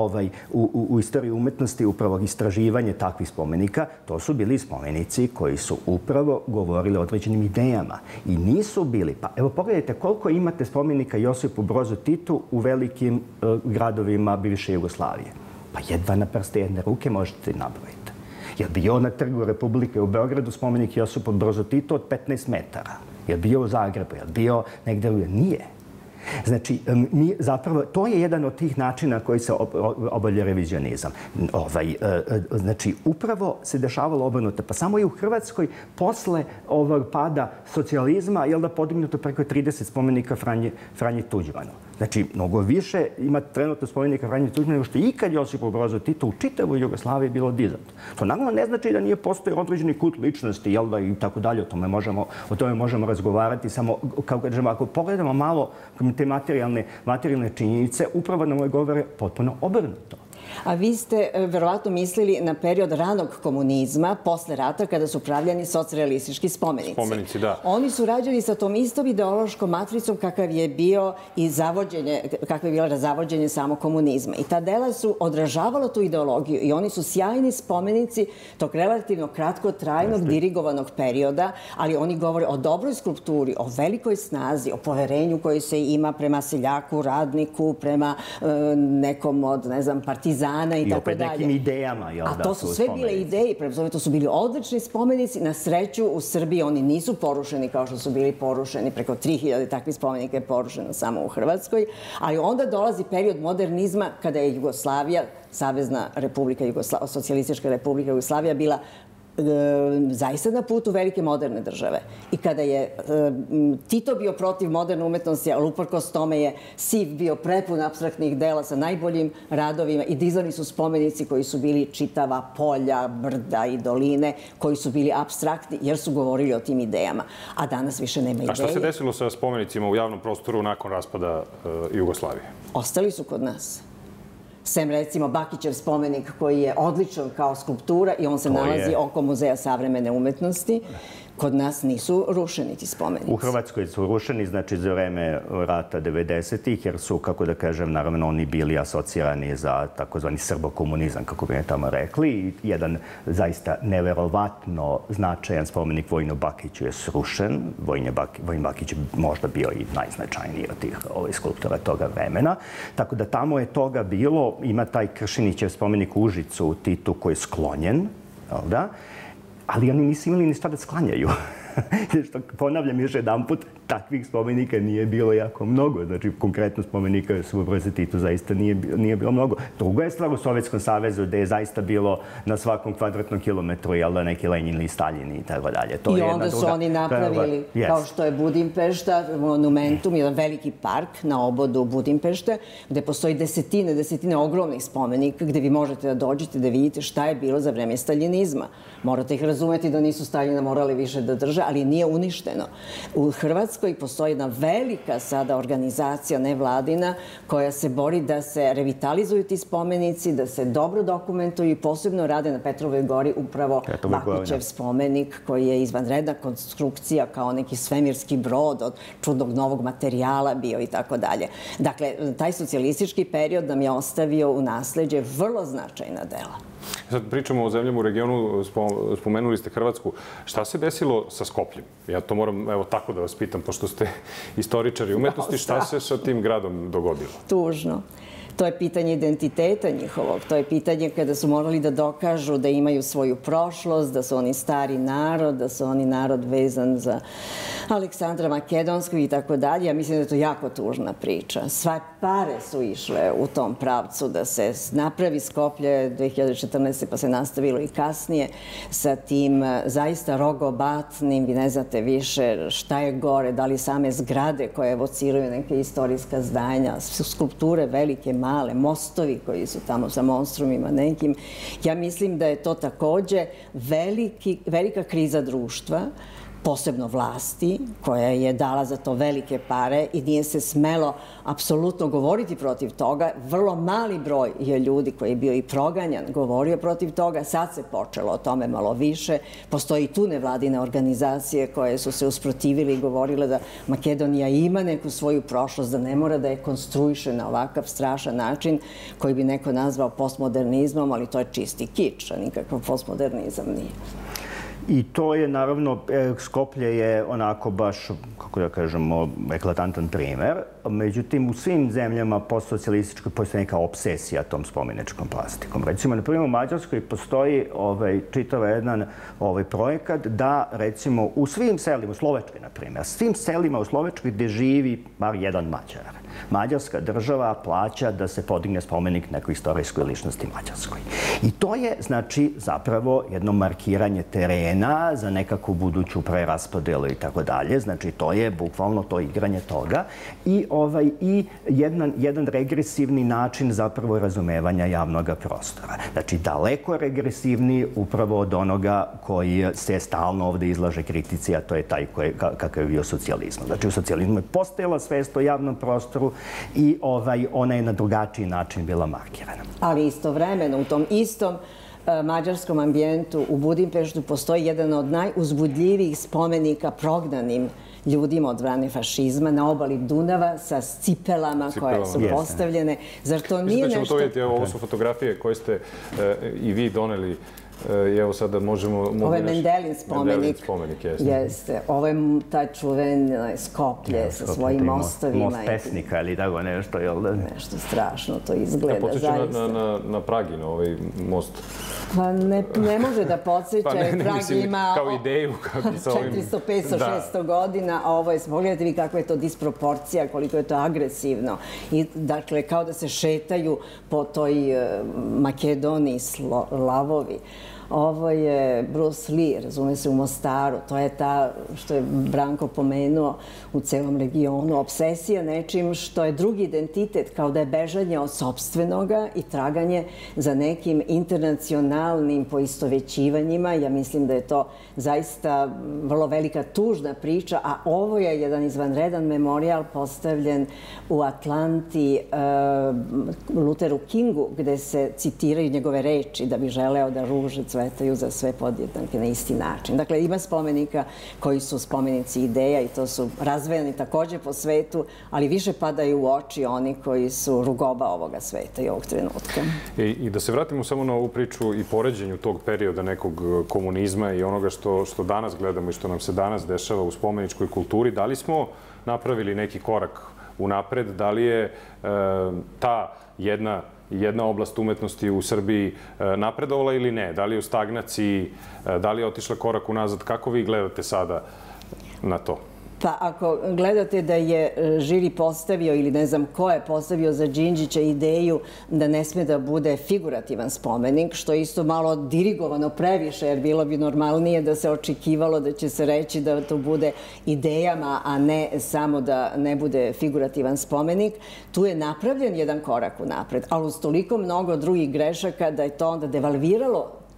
u istoriji umetnosti, upravo istraživanje takvih spomenika. To su bili spomenici koji su upravo govorili o određenim idejama i nisu bili. Pa evo pogledajte koliko imate spomenika Josipu Brozu Titu u velikim gradovima bivše Jugoslavije. Pa jedva na prste jedne ruke možete nabrojiti. Je li bio na Trgu Republike u Beogradu spomenik Josipu Brozu Titu od petnaest metara? Je li bio u Zagrebu? Je li bio negde u... Nije. Znači, mi zapravo, to je jedan od tih načina koji se obavlja revizionizam. Znači, upravo se dešavalo obrnuto. Pa samo i u Hrvatskoj posle ovog pada socijalizma je da podignuto preko trideset spomenika Franje Tuđmanu. Znači, mnogo više ima trenutno spomenika Franje Tuđmanu nego što je ikad Josipu Brozu Titu u čitavoj Jugoslaviji bilo dizano. To naravno ne znači da nije postoji određeni kult ličnosti, jel da, i tako dalje. O tome možemo razgovarati. Samo, kao kažemo, ako pogledamo malo te materijalne činjenice, upravo nam govore potpuno obrnuto. A vi ste verovatno mislili na period ranog komunizma, posle rata, kada su pravljani socrealistički spomenici. Spomenici, da. Oni su rađeni sa tom istom ideološkom matricom kakav je bio i zavođenje, kakve je bilo zavođenje samo komunizma. I ta dela su odražavala tu ideologiju i oni su sjajni spomenici tog relativno kratkotrajnog dirigovanog perioda, ali oni govore o dobroj skulpturi, o velikoj snazi, o poverenju koje se ima prema seljaku, radniku, prema nekom od, ne znam, partizana i tako dalje. I opet nekim idejama. A to su sve bile ideje, to su bili odlični spomenici. Na sreću u Srbiji oni nisu porušeni kao što su bili porušeni. Preko tri hiljade takvih spomenika je porušeno samo u Hrvatskoj. Ali onda dolazi period modernizma kada je Jugoslavija, Savezna republika, Socijalistička republika Jugoslavija bila zaista na putu velike moderne države. I kada je Tito bio protiv moderne umetnosti, ali uprkos tome je Siv bio prepun apstraktnih dela sa najboljim radovima i dizani su spomenici koji su bili čitava polja, brda i doline, koji su bili apstraktni jer su govorili o tim idejama. A danas više nema ideje. A šta se desilo sa spomenicima u javnom prostoru nakon raspada Jugoslavije? Ostali su kod nas. Sem, recimo, Bakićev spomenik koji je odličan kao skulptura i on se nalazi oko Muzeja savremene umetnosti. Kod nas nisu rušeni ti spomenici. U Hrvatskoj su rušeni, znači za vreme rata devedesetih, jer su, kako da kažem, naravno oni bili asocirani za takozvani srbokomunizam, kako bi ne tamo rekli. I jedan zaista neverovatno značajan spomenik Vojinu Bakiću je srušen. Vojin Bakić je možda bio i najznačajniji od tih skulptora toga vremena. Tako da tamo je toga bilo. Ima taj Kršinićev spomenik u Užicu u Titu koji je sklonjen, da? Ali oni nisu imali ni šta da sklanjaju. Što ponavljam još jedan put, takvih spomenika nije bilo jako mnogo. Znači, konkretno spomenika Josipu Brozu Titu zaista nije bilo mnogo. Druga je stvar u Sovjetskom savezu gde je zaista bilo na svakom kvadratnom kilometru neki Lenin ili Stalin i tako dalje. I onda su oni napravili, kao što je Budimpešta, monumentum, jedan veliki park na obodu Budimpešte, gde postoji desetine, desetine ogromnih spomenika, gde vi možete da dođete da vidite šta je bilo za vreme staljinizma. Morate ih razumeti da nisu Staljina morali više da drže, može, ali nije uništeno. U Hrvatskoj postoji jedna velika sada organizacija nevladina koja se bori da se revitalizuju ti spomenici, da se dobro dokumentuju i posebno rade na Petrovoj gori upravo Bakićev spomenik koji je izvanredna konstrukcija kao neki svemirski brod od čudnog novog materijala bio i tako dalje. Dakle, taj socijalistički period nam je ostavio u nasleđe vrlo značajna dela. Sad pričamo o zemljama u regionu, spomenuli ste Hrvatsku. Šta se desilo sa Skopljem? Ja to moram evo tako da vas pitam, pošto ste istoričari umetnosti. Šta se sa tim gradom dogodilo? Tužno. To je pitanje identiteta njihovog. To je pitanje kada su morali da dokažu da imaju svoju prošlost, da su oni stari narod, da su oni narod vezan za Aleksandra Makedonskog i tako dalje. Ja mislim da je to jako tužna priča. Sve pare su išle u tom pravcu da se napravi Skoplje dve hiljade četrnaeste. pa se nastavilo i kasnije sa tim zaista rogobatnim, vi ne znate više šta je gore, da li same zgrade koje evociraju neke istorijska zdanja, skulpture velike, male, mostovi koji su tamo sa monstrumima nekim. Ja mislim da je to takođe velika kriza društva, posebno vlasti, koja je dala za to velike pare i nije se smelo apsolutno govoriti protiv toga. Vrlo mali broj je ljudi koji je bio i proganjan govorio protiv toga. Sad se počelo o tome malo više. Postoji tu nevladine organizacije koje su se usprotivili i govorile da Makedonija ima neku svoju prošlost, da ne mora da je konstruiše na ovakav strašan način koji bi neko nazvao postmodernizmom, ali to je čisti kič, a nikakav postmodernizam nije. I to je, naravno, Skoplje je onako baš, kako da kažemo, eklatantan primer. Međutim, u svim zemljama postsocijalističkoj postoji neka obsesija tom spomeničkom plastikom. Recimo, na primjer, u Mađarskoj postoji čitav jedan projekat da, recimo, u svim selima, u Slovačkoj, na primjer, svim selima u Slovačkoj gde živi bar jedan Mađar. Mađarska država plaća da se podigne spomenik nekoj istorijskoj ličnosti Mađarskoj. I to je, znači, zapravo jedno markiranje terena za nekakvu buduću preraspodelu i tako dalje. Znači, to je bukvalno to igranje toga i i jedan regresivni način zapravo razumevanja javnog prostora. Znači, daleko regresivniji upravo od onoga koji se stalno ovde izlaže kritici, a to je taj kakav je bio socijalizam. Znači, u socijalizmu je postojala svest o javnom prostoru i ona je na drugačiji način bila markirana. Ali istovremeno u tom istom mađarskom ambijentu u Budimpeštu postoji jedan od najuzbudljivijih spomenika prognanim ljudima od vrane fašizma na obali Dunava sa cipelama koje su postavljene. Zar to nije nešto... Mislim da ćemo to vidjeti. Ovo su fotografije koje ste i vi doneli. I evo sada možemo... Ovo je Mendelin spomenik. Jeste. Ovo je taj čuven Skoplje sa svojim mostovima. Most pesnika ili tako nešto, jel da? Nešto strašno to izgleda. Podsjeća na Pragi, na ovaj most. Pa ne može da podsjeća. Prag ima kao ideju. četiristo, petsto, šesto godina, a ovo je, pogledajte vi kakva je to disproporcija, koliko je to agresivno. I dakle, kao da se šetaju po toj Makedoniji lavovi. Ovo je Bruce Lee, razume se, u Mostaru. To je ta, što je Branko pomenuo, u celom regionu, obsesija nečim što je drugi identitet, kao da je bežanje od sopstvenoga i traganje za nekim internacionalnim poistovećivanjima. Ja mislim da je to zaista vrlo velika tužna priča, a ovo je jedan izvanredan memorijal postavljen u Atlanti Lutheru Kingu, gde se citiraju njegove reči da bi želeo da ruže cvetaju za sve podjednake na isti način. Dakle, ima spomenika koji su spomenici ideja i to su razvejani takođe po svetu, ali više padaju u oči oni koji su rugoba ovoga sveta i ovog trenutka. I da se vratimo samo na ovu priču i poređenju tog perioda nekog komunizma i onoga što danas gledamo i što nam se danas dešava u spomeničkoj kulturi, da li smo napravili neki korak unapred, da li je ta jedna jedna oblast umetnosti u Srbiji napredovala ili ne? Da li je u stagnaciji? Da li je otišla korak unazad? Kako vi gledate sada na to? Pa ako gledate da je žiri postavio ili ne znam ko je postavio za Đinđića ideju da ne sme da bude figurativan spomenik, što je isto malo dirigovano previše, jer bilo bi normalnije da se očekivalo da će se reći da to bude idejama, a ne samo da ne bude figurativan spomenik, tu je napravljen jedan korak unapred, ali uz toliko mnogo drugih grešaka da je to onda devalviralo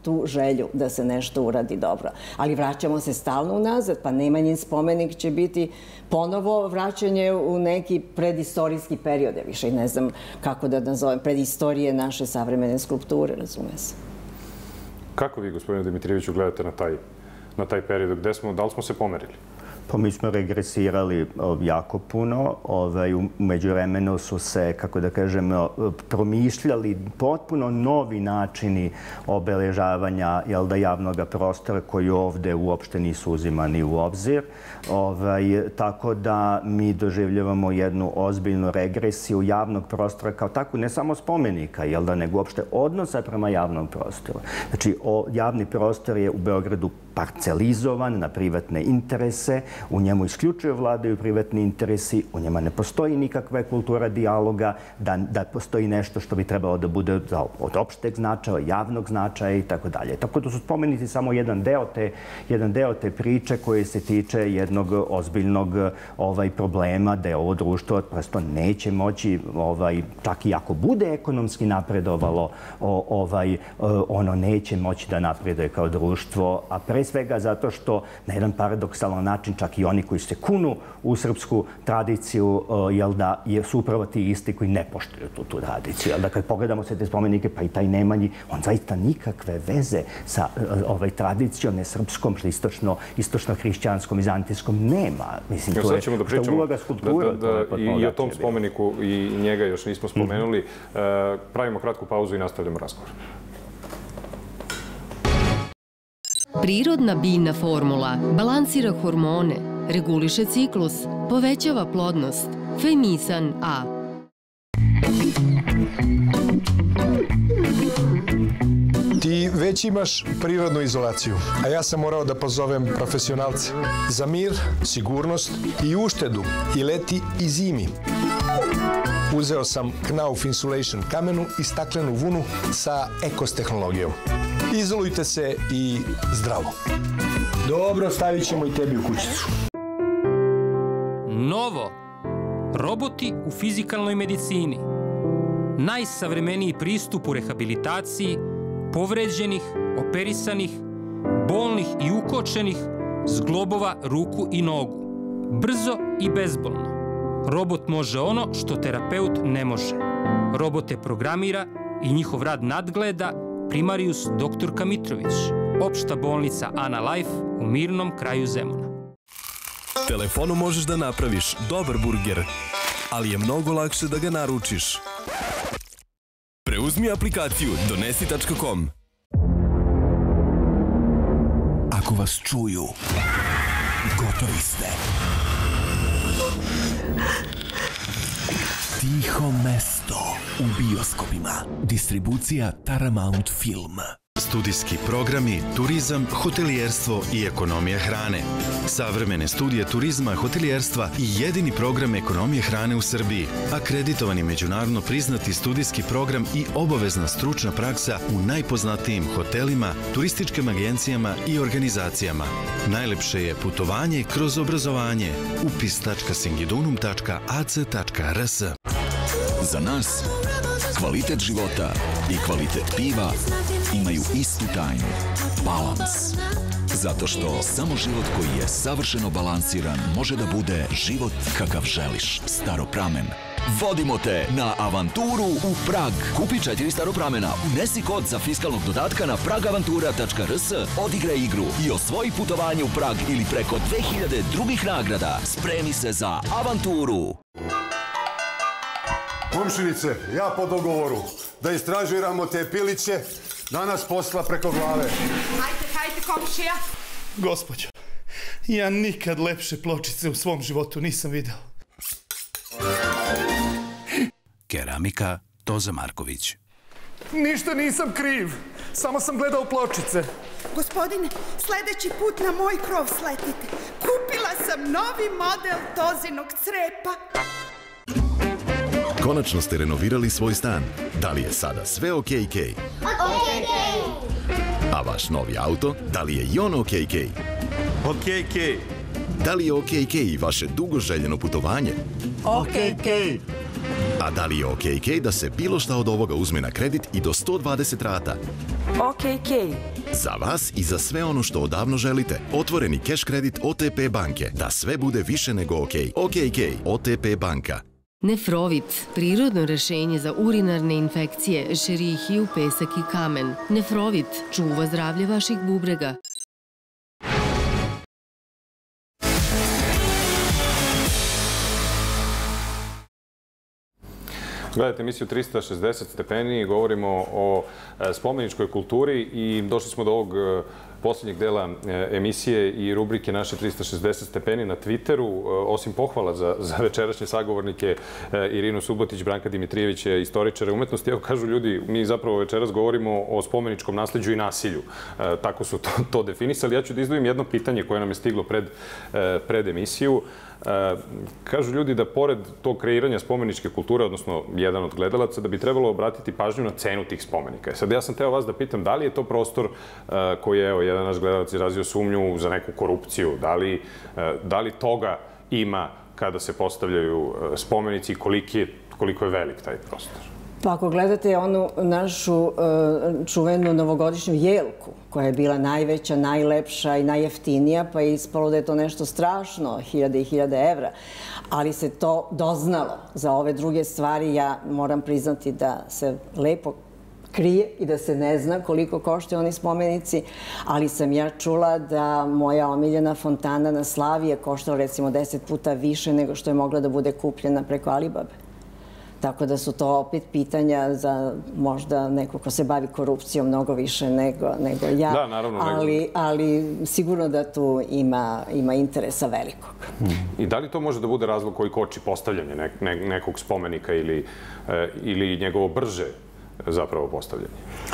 tu želju da se nešto uradi dobro. Ali vraćamo se stalno unazad, pa Nemanjin spomenik će biti ponovo vraćanje u neki predistorijski period. Ja više ne znam kako da nazovem, predistorije naše savremene skulpture, razume se. Kako vi, gospodine Dimitrijeviću, gledate na taj, na taj period? Gde smo, da li smo se pomerili? Pa mi smo regresirali jako puno. U međuvremenu su se, kako da kažem, promišljali potpuno novi načini obeležavanja javnog prostora koji ovde uopšte nisu uzimani u obzir. Tako da mi doživljavamo jednu ozbiljnu regresiju javnog prostora kao takvu, ne samo spomenika, nego uopšte odnosa prema javnom prostoru. Znači, javni prostor je u Beogradu parcelizovan na privatne interese, u njemu isključivo vladaju privatni interesi, u njima ne postoji nikakva kultura dijaloga, da postoji nešto što bi trebalo da bude od opšteg značaja, javnog značaja i tako dalje. Tako da su spomenici samo jedan deo te priče koji se tiče jednog ozbiljnog problema da je ovo društvo prosto neće moći, čak i ako bude ekonomski napredovalo, ono neće moći da napreduje kao društvo, a pre svega zato što na jedan paradoksalan način čak i oni koji se kunu u srpsku tradiciju, jel da, su upravo ti isti koji ne poštuju tu, tu tradiciju. Jel da, kad pogledamo sve te spomenike, pa i taj Nemanji, on zaista nikakve veze sa ovaj, tradicijom, ne srpskom, što istočno, istočno-hrišćanskom, vizantijskom nema. Mislim, to je što uloga skulptura. Da, da, i, I o tom spomeniku i njega još nismo spomenuli. Mm-hmm. Pravimo kratku pauzu i nastavljamo razgovor. Prirodna biljna formula balansira hormone, reguliše ciklus, povećava plodnost. Femisan A. Ti već imaš prirodnu izolaciju, a ja sam morao da pozovem profesionalce za mir, sigurnost i uštedu i leti i zimi. Uzeo sam Knauf Insulation kamenu i staklenu vunu sa Ekos tehnologijom. Izolujte se i zdravo. Dobro, stavit ćemo i tebi u kućicu. Novo. Roboti u fizikalnoj medicini. Najsavremeniji pristup u rehabilitaciji povređenih, operisanih, bolnih i ukočenih zglobova ruku i nogu. Brzo i bezbolno. Robot može ono što terapeut ne može. Robote programira i njihov rad nadgleda primarijus doktorka Mitrović, opšta bolnica Ana Life u mirnom kraju Zemuna. Telefonom možeš da napraviš dobar burger, ali je mnogo lakše da ga naručiš. Preuzmi aplikaciju donesi tačka com. Ako vas čuju, gotovi ste. Tiho mesto u bioskopima. Distribucija Paramount Film. Studijski programi, turizam, hotelijerstvo i ekonomija hrane. Savremene studije turizma, hotelijerstva i jedini program ekonomije hrane u Srbiji. Akreditovani međunarodno priznati studijski program i obavezna stručna praksa u najpoznatijim hotelima, turističkim agencijama i organizacijama. Najlepše je putovanje kroz obrazovanje. upis tačka singidunum tačka a c tačka r s. Za nas, kvalitet života i kvalitet piva imaju istu tajnu. Balans. Zato što samo život koji je savršeno balansiran može da bude život kakav želiš. Staropramen. Vodimo te na avanturu u Prag. Kupi četiri Staropramena, unesi kod za fiskalnog dodatka na pragavantura tačka r s, odigraj igru i osvoji putovanje u Prag ili preko dve hiljade drugih nagrada. Spremi se za avanturu. Komšinice, ja po dogovoru da istražujemo te piliće, danas posla preko glave. Hajde, hajde, komšija. Gospođo, ja nikad lepše pločice u svom životu nisam video. Keramika Toza Marković. Ništa nisam kriv, samo sam gledao pločice. Gospodine, sledeći put na moj krov sletite. Kupila sam novi model Tozinog crepa. Konačno ste renovirali svoj stan. Da li je sada sve okej kej? Okej kej! A vaš novi auto, da li je i on okej kej? Okej kej! Da li je okej kej i vaše dugo željeno putovanje? Okej kej! A da li je okej kej da se bilo šta od ovoga uzme na kredit i do sto dvadeset rata? O K K. Za vas i za sve ono što odavno želite. Otvoreni cash kredit O T P banke. Da sve bude više nego OK. O K K. O T P banka. Nefrovit, prirodno rešenje za urinarne infekcije, šerihiju, pesak i kamen. Nefrovit čuva zdravlje vaših bubrega. Gledajte emisiju trista šezdeset stepeni i govorimo o spomeničkoj kulturi i došli smo do ovog posljednjeg dela emisije i rubrike naše trista šezdeset stepeni na Twitteru. Osim pohvala za, za večerašnje sagovornike Irinu Subotić, Branka Dimitrijevića, istoričara umetnosti, evo kažu ljudi, mi zapravo večeras govorimo o spomeničkom nasleđu i nasilju. Tako su to, to definisali. Ja ću da izdvojim jedno pitanje koje nam je stiglo pred, pred emisiju. Kažu ljudi da pored tog kreiranja spomeničke kulture, odnosno jedan od gledalaca, da bi trebalo obratiti pažnju na cenu tih spomenika. Sad ja sam teo vas da pitam da li je to prostor koji je, evo, jedan naš gledalac izrazio sumnju za neku korupciju, da li, da li toga ima kada se postavljaju spomenici i koliki, koliko je velik taj prostor? Pa ako gledate onu našu čuvenu novogodišnju jelku, koja je bila najveća, najlepša i najjeftinija, pa je ispalo da je to nešto strašno, hiljade i hiljade evra. Ali se to doznalo. Za ove druge stvari ja moram priznati da se lepo krije i da se ne zna koliko koštaju oni spomenici, ali sam ja čula da moja omiljena fontana na Slavi je koštala recimo deset puta više nego što je mogla da bude kupljena preko Alibabe. Tako da su to opet pitanja za možda neko ko se bavi korupcijom mnogo više nego, nego ja. Da, naravno. Ali, ali sigurno da tu ima, ima interesa velikog. I da li to može da bude razlog koji koči postavljanje nek, ne, nekog spomenika ili, e, ili njegovo brže zapravo postavljanje?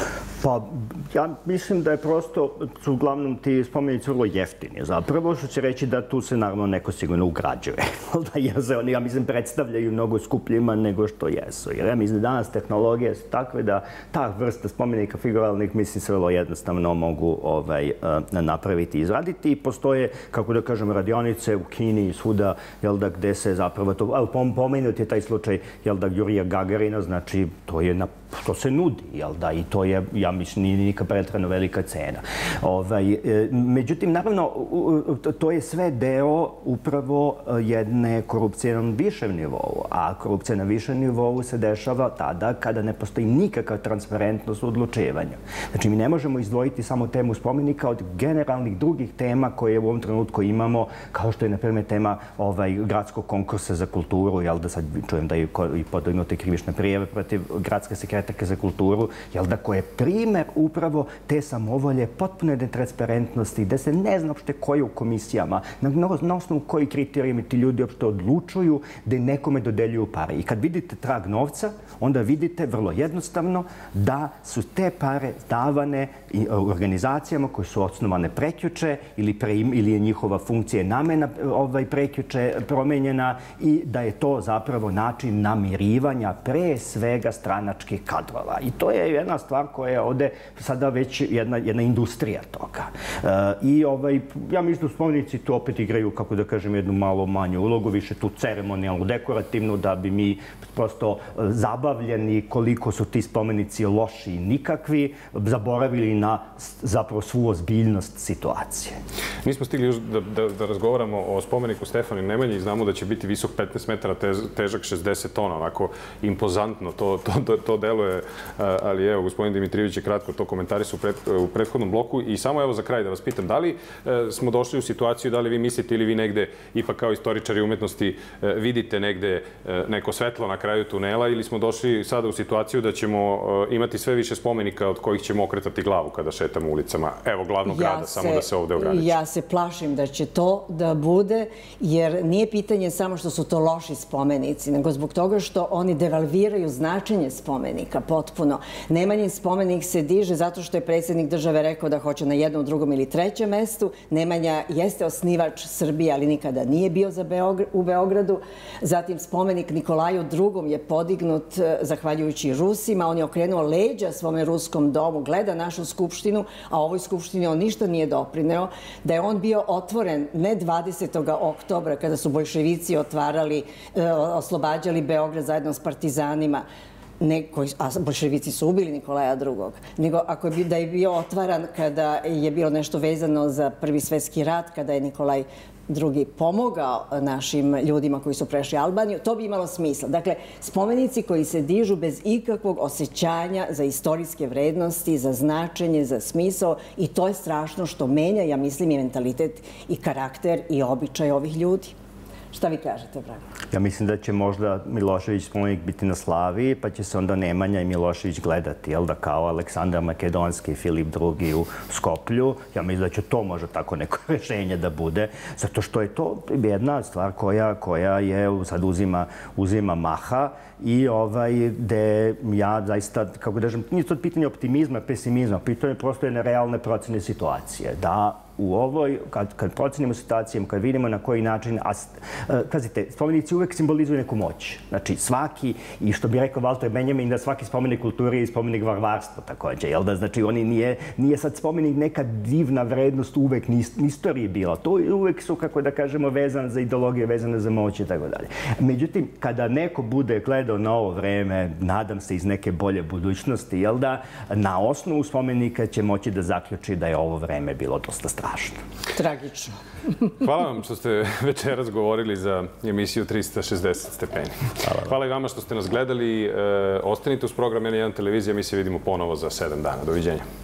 Pa, ja mislim da je prosto, su uglavnom ti spomenici vrlo jeftini. Zapravo što će reći da tu se naravno neko sigurno ugrađuje. Jer se oni, ja mislim, predstavljaju mnogo skupljima nego što jesu. Jer ja mislim da danas tehnologije su takve da ta vrsta spomenika figuralnih, mislim, se vrlo jednostavno mogu ovaj, napraviti i izraditi. I postoje, kako da kažem, radionice u Kini i svuda, jel da, gde se zapravo to, pomenut je taj slučaj, jel da, Jurija Gagarina, znači, to je na to se nudi, jel da, i to je, ja mislim, nije nikad pretrano velika cena. Ovaj, međutim, naravno, to je sve deo upravo jedne korupcije na višem nivou, a korupcija na višem nivou se dešava tada kada ne postoji nikakva transparentnost u odlučivanju. Znači, mi ne možemo izdvojiti samo temu spomenika od generalnih drugih tema koje u ovom trenutku imamo, kao što je, na primjer, tema ovaj, gradskog konkursa za kulturu, jel da sad čujem da je i podignute krivične prijave protiv gradske sekretarke za kulturu, jel da, koje je primer upravo te samovolje, potpune netransparentnosti, da se ne zna uopšte koji u komisijama, na, na osnovu koji kriterijumi ti ljudi uopšte odlučuju da nekome dodeljuju pare. I kad vidite trag novca, onda vidite vrlo jednostavno da su te pare davane organizacijama koje su osnovane prekjuče ili, pre, ili je njihova funkcija namena ovaj, prekjuče promenjena i da je to zapravo način namirivanja pre svega stranačkih kadrova. I to je jedna stvar koja je ovde sada već jedna, jedna industrija toga. E, I ovaj, ja mislim da spomenici tu opet igraju, kako da kažem, jednu malo manju ulogu, više tu ceremonijalnu, dekorativnu, da bi mi prosto zabavljeni koliko su ti spomenici loši i nikakvi, zaboravili na zapravo svu ozbiljnost situacije. Mi smo stigli još da, da, da razgovaramo o spomeniku Stefanu Nemanji i znamo da će biti visok petnaest metara, tež, težak šezdeset tona, onako impozantno to, to, to, to deluje, ali evo, gospodin Dimitrijević je kratko to komentarisao u, pred, u prethodnom bloku i samo evo za kraj da vas pitam, da li e, smo došli u situaciju, da li vi mislite ili vi negde, ipak kao istoričari umetnosti, e, vidite negde e, neko svetlo na kraju tunela ili smo došli sada u situaciju da ćemo e, imati sve više spomenika od kojih ćemo okretati glavu kada šetamo ulicama, evo, glavnog grada, ja se, samo da se ovde ograniči. Ja se plašim da će to da bude, jer nije pitanje samo što su to loši spomenici, nego zbog toga što oni devalviraju značenje spomenika potpuno. Nemanjin spomenik se diže zato što je predsjednik države rekao da hoće na jednom, drugom ili trećem mestu. Nemanja jeste osnivač Srbije, ali nikada nije bio za Beogr u Beogradu. Zatim spomenik Nikolaju drugom je podignut zahvaljujući Rusima. On je okrenuo leđa svome ruskom domu, gleda našu skupštinu, a ovoj skupštini on ništa nije doprineo. Da je on bio otvoren ne dvadesetog oktobra kada su bolševici otvarali, oslobađali Beograd zajedno s partizanima, ne, koji, a bolševici su ubili Nikolaja drugog, nego ako je, da je bio otvaran kada je bilo nešto vezano za Prvi svetski rat, kada je Nikolaj drugi pomogao našim ljudima koji su prešli Albaniju, to bi imalo smisla. Dakle, spomenici koji se dižu bez ikakvog osjećanja za istorijske vrednosti, za značenje, za smisao i to je strašno što menja, ja mislim, i mentalitet i karakter i običaj ovih ljudi. Šta vi kažete, Branko? Ja mislim da će možda Milošević spomenik biti na Slaviji, pa će se onda Nemanja i Milošević gledati, jel da, kao Aleksandar Makedonski i Filip drugi u Skoplju. Ja mislim da će to možda tako neko rešenje da bude, zato što je to jedna stvar koja, koja je sad uzima, uzima maha i ovaj, gde ja zaista, kako da kažem, nije to pitanje optimizma, pesimizma, pitanje prosto je nerealne procene situacije. Da u ovoj, kad, kad procenimo situaciju, kad vidimo na koji način, a, kazite, spomenici uvek simbolizuju neku moć. Znači, svaki, i što bi rekao Walter Benjamin, da svaki spomenik kulturi i spomenik varvarstva takođe, jel da? Znači, oni nije, nije sad spomenik neka divna vrednost uvek ni istoriji bila. To uvek su, kako da kažemo, vezane za ideologije, vezane za moć i tako dalje. Međutim, kada neko bude gledao na ovo vreme, nadam se iz neke bolje budućnosti, jel da, na osnovu spomenika će moći da zaključi da je ovo vreme bilo dosta strašno. Tragično. Hvala vam što ste večeras govorili za emisiju trista šezdeset stepeni. Hvala, Hvala i vama što ste nas gledali. E, ostanite uz program N jedan televizija. Mi se vidimo ponovo za sedam dana. Doviđenja.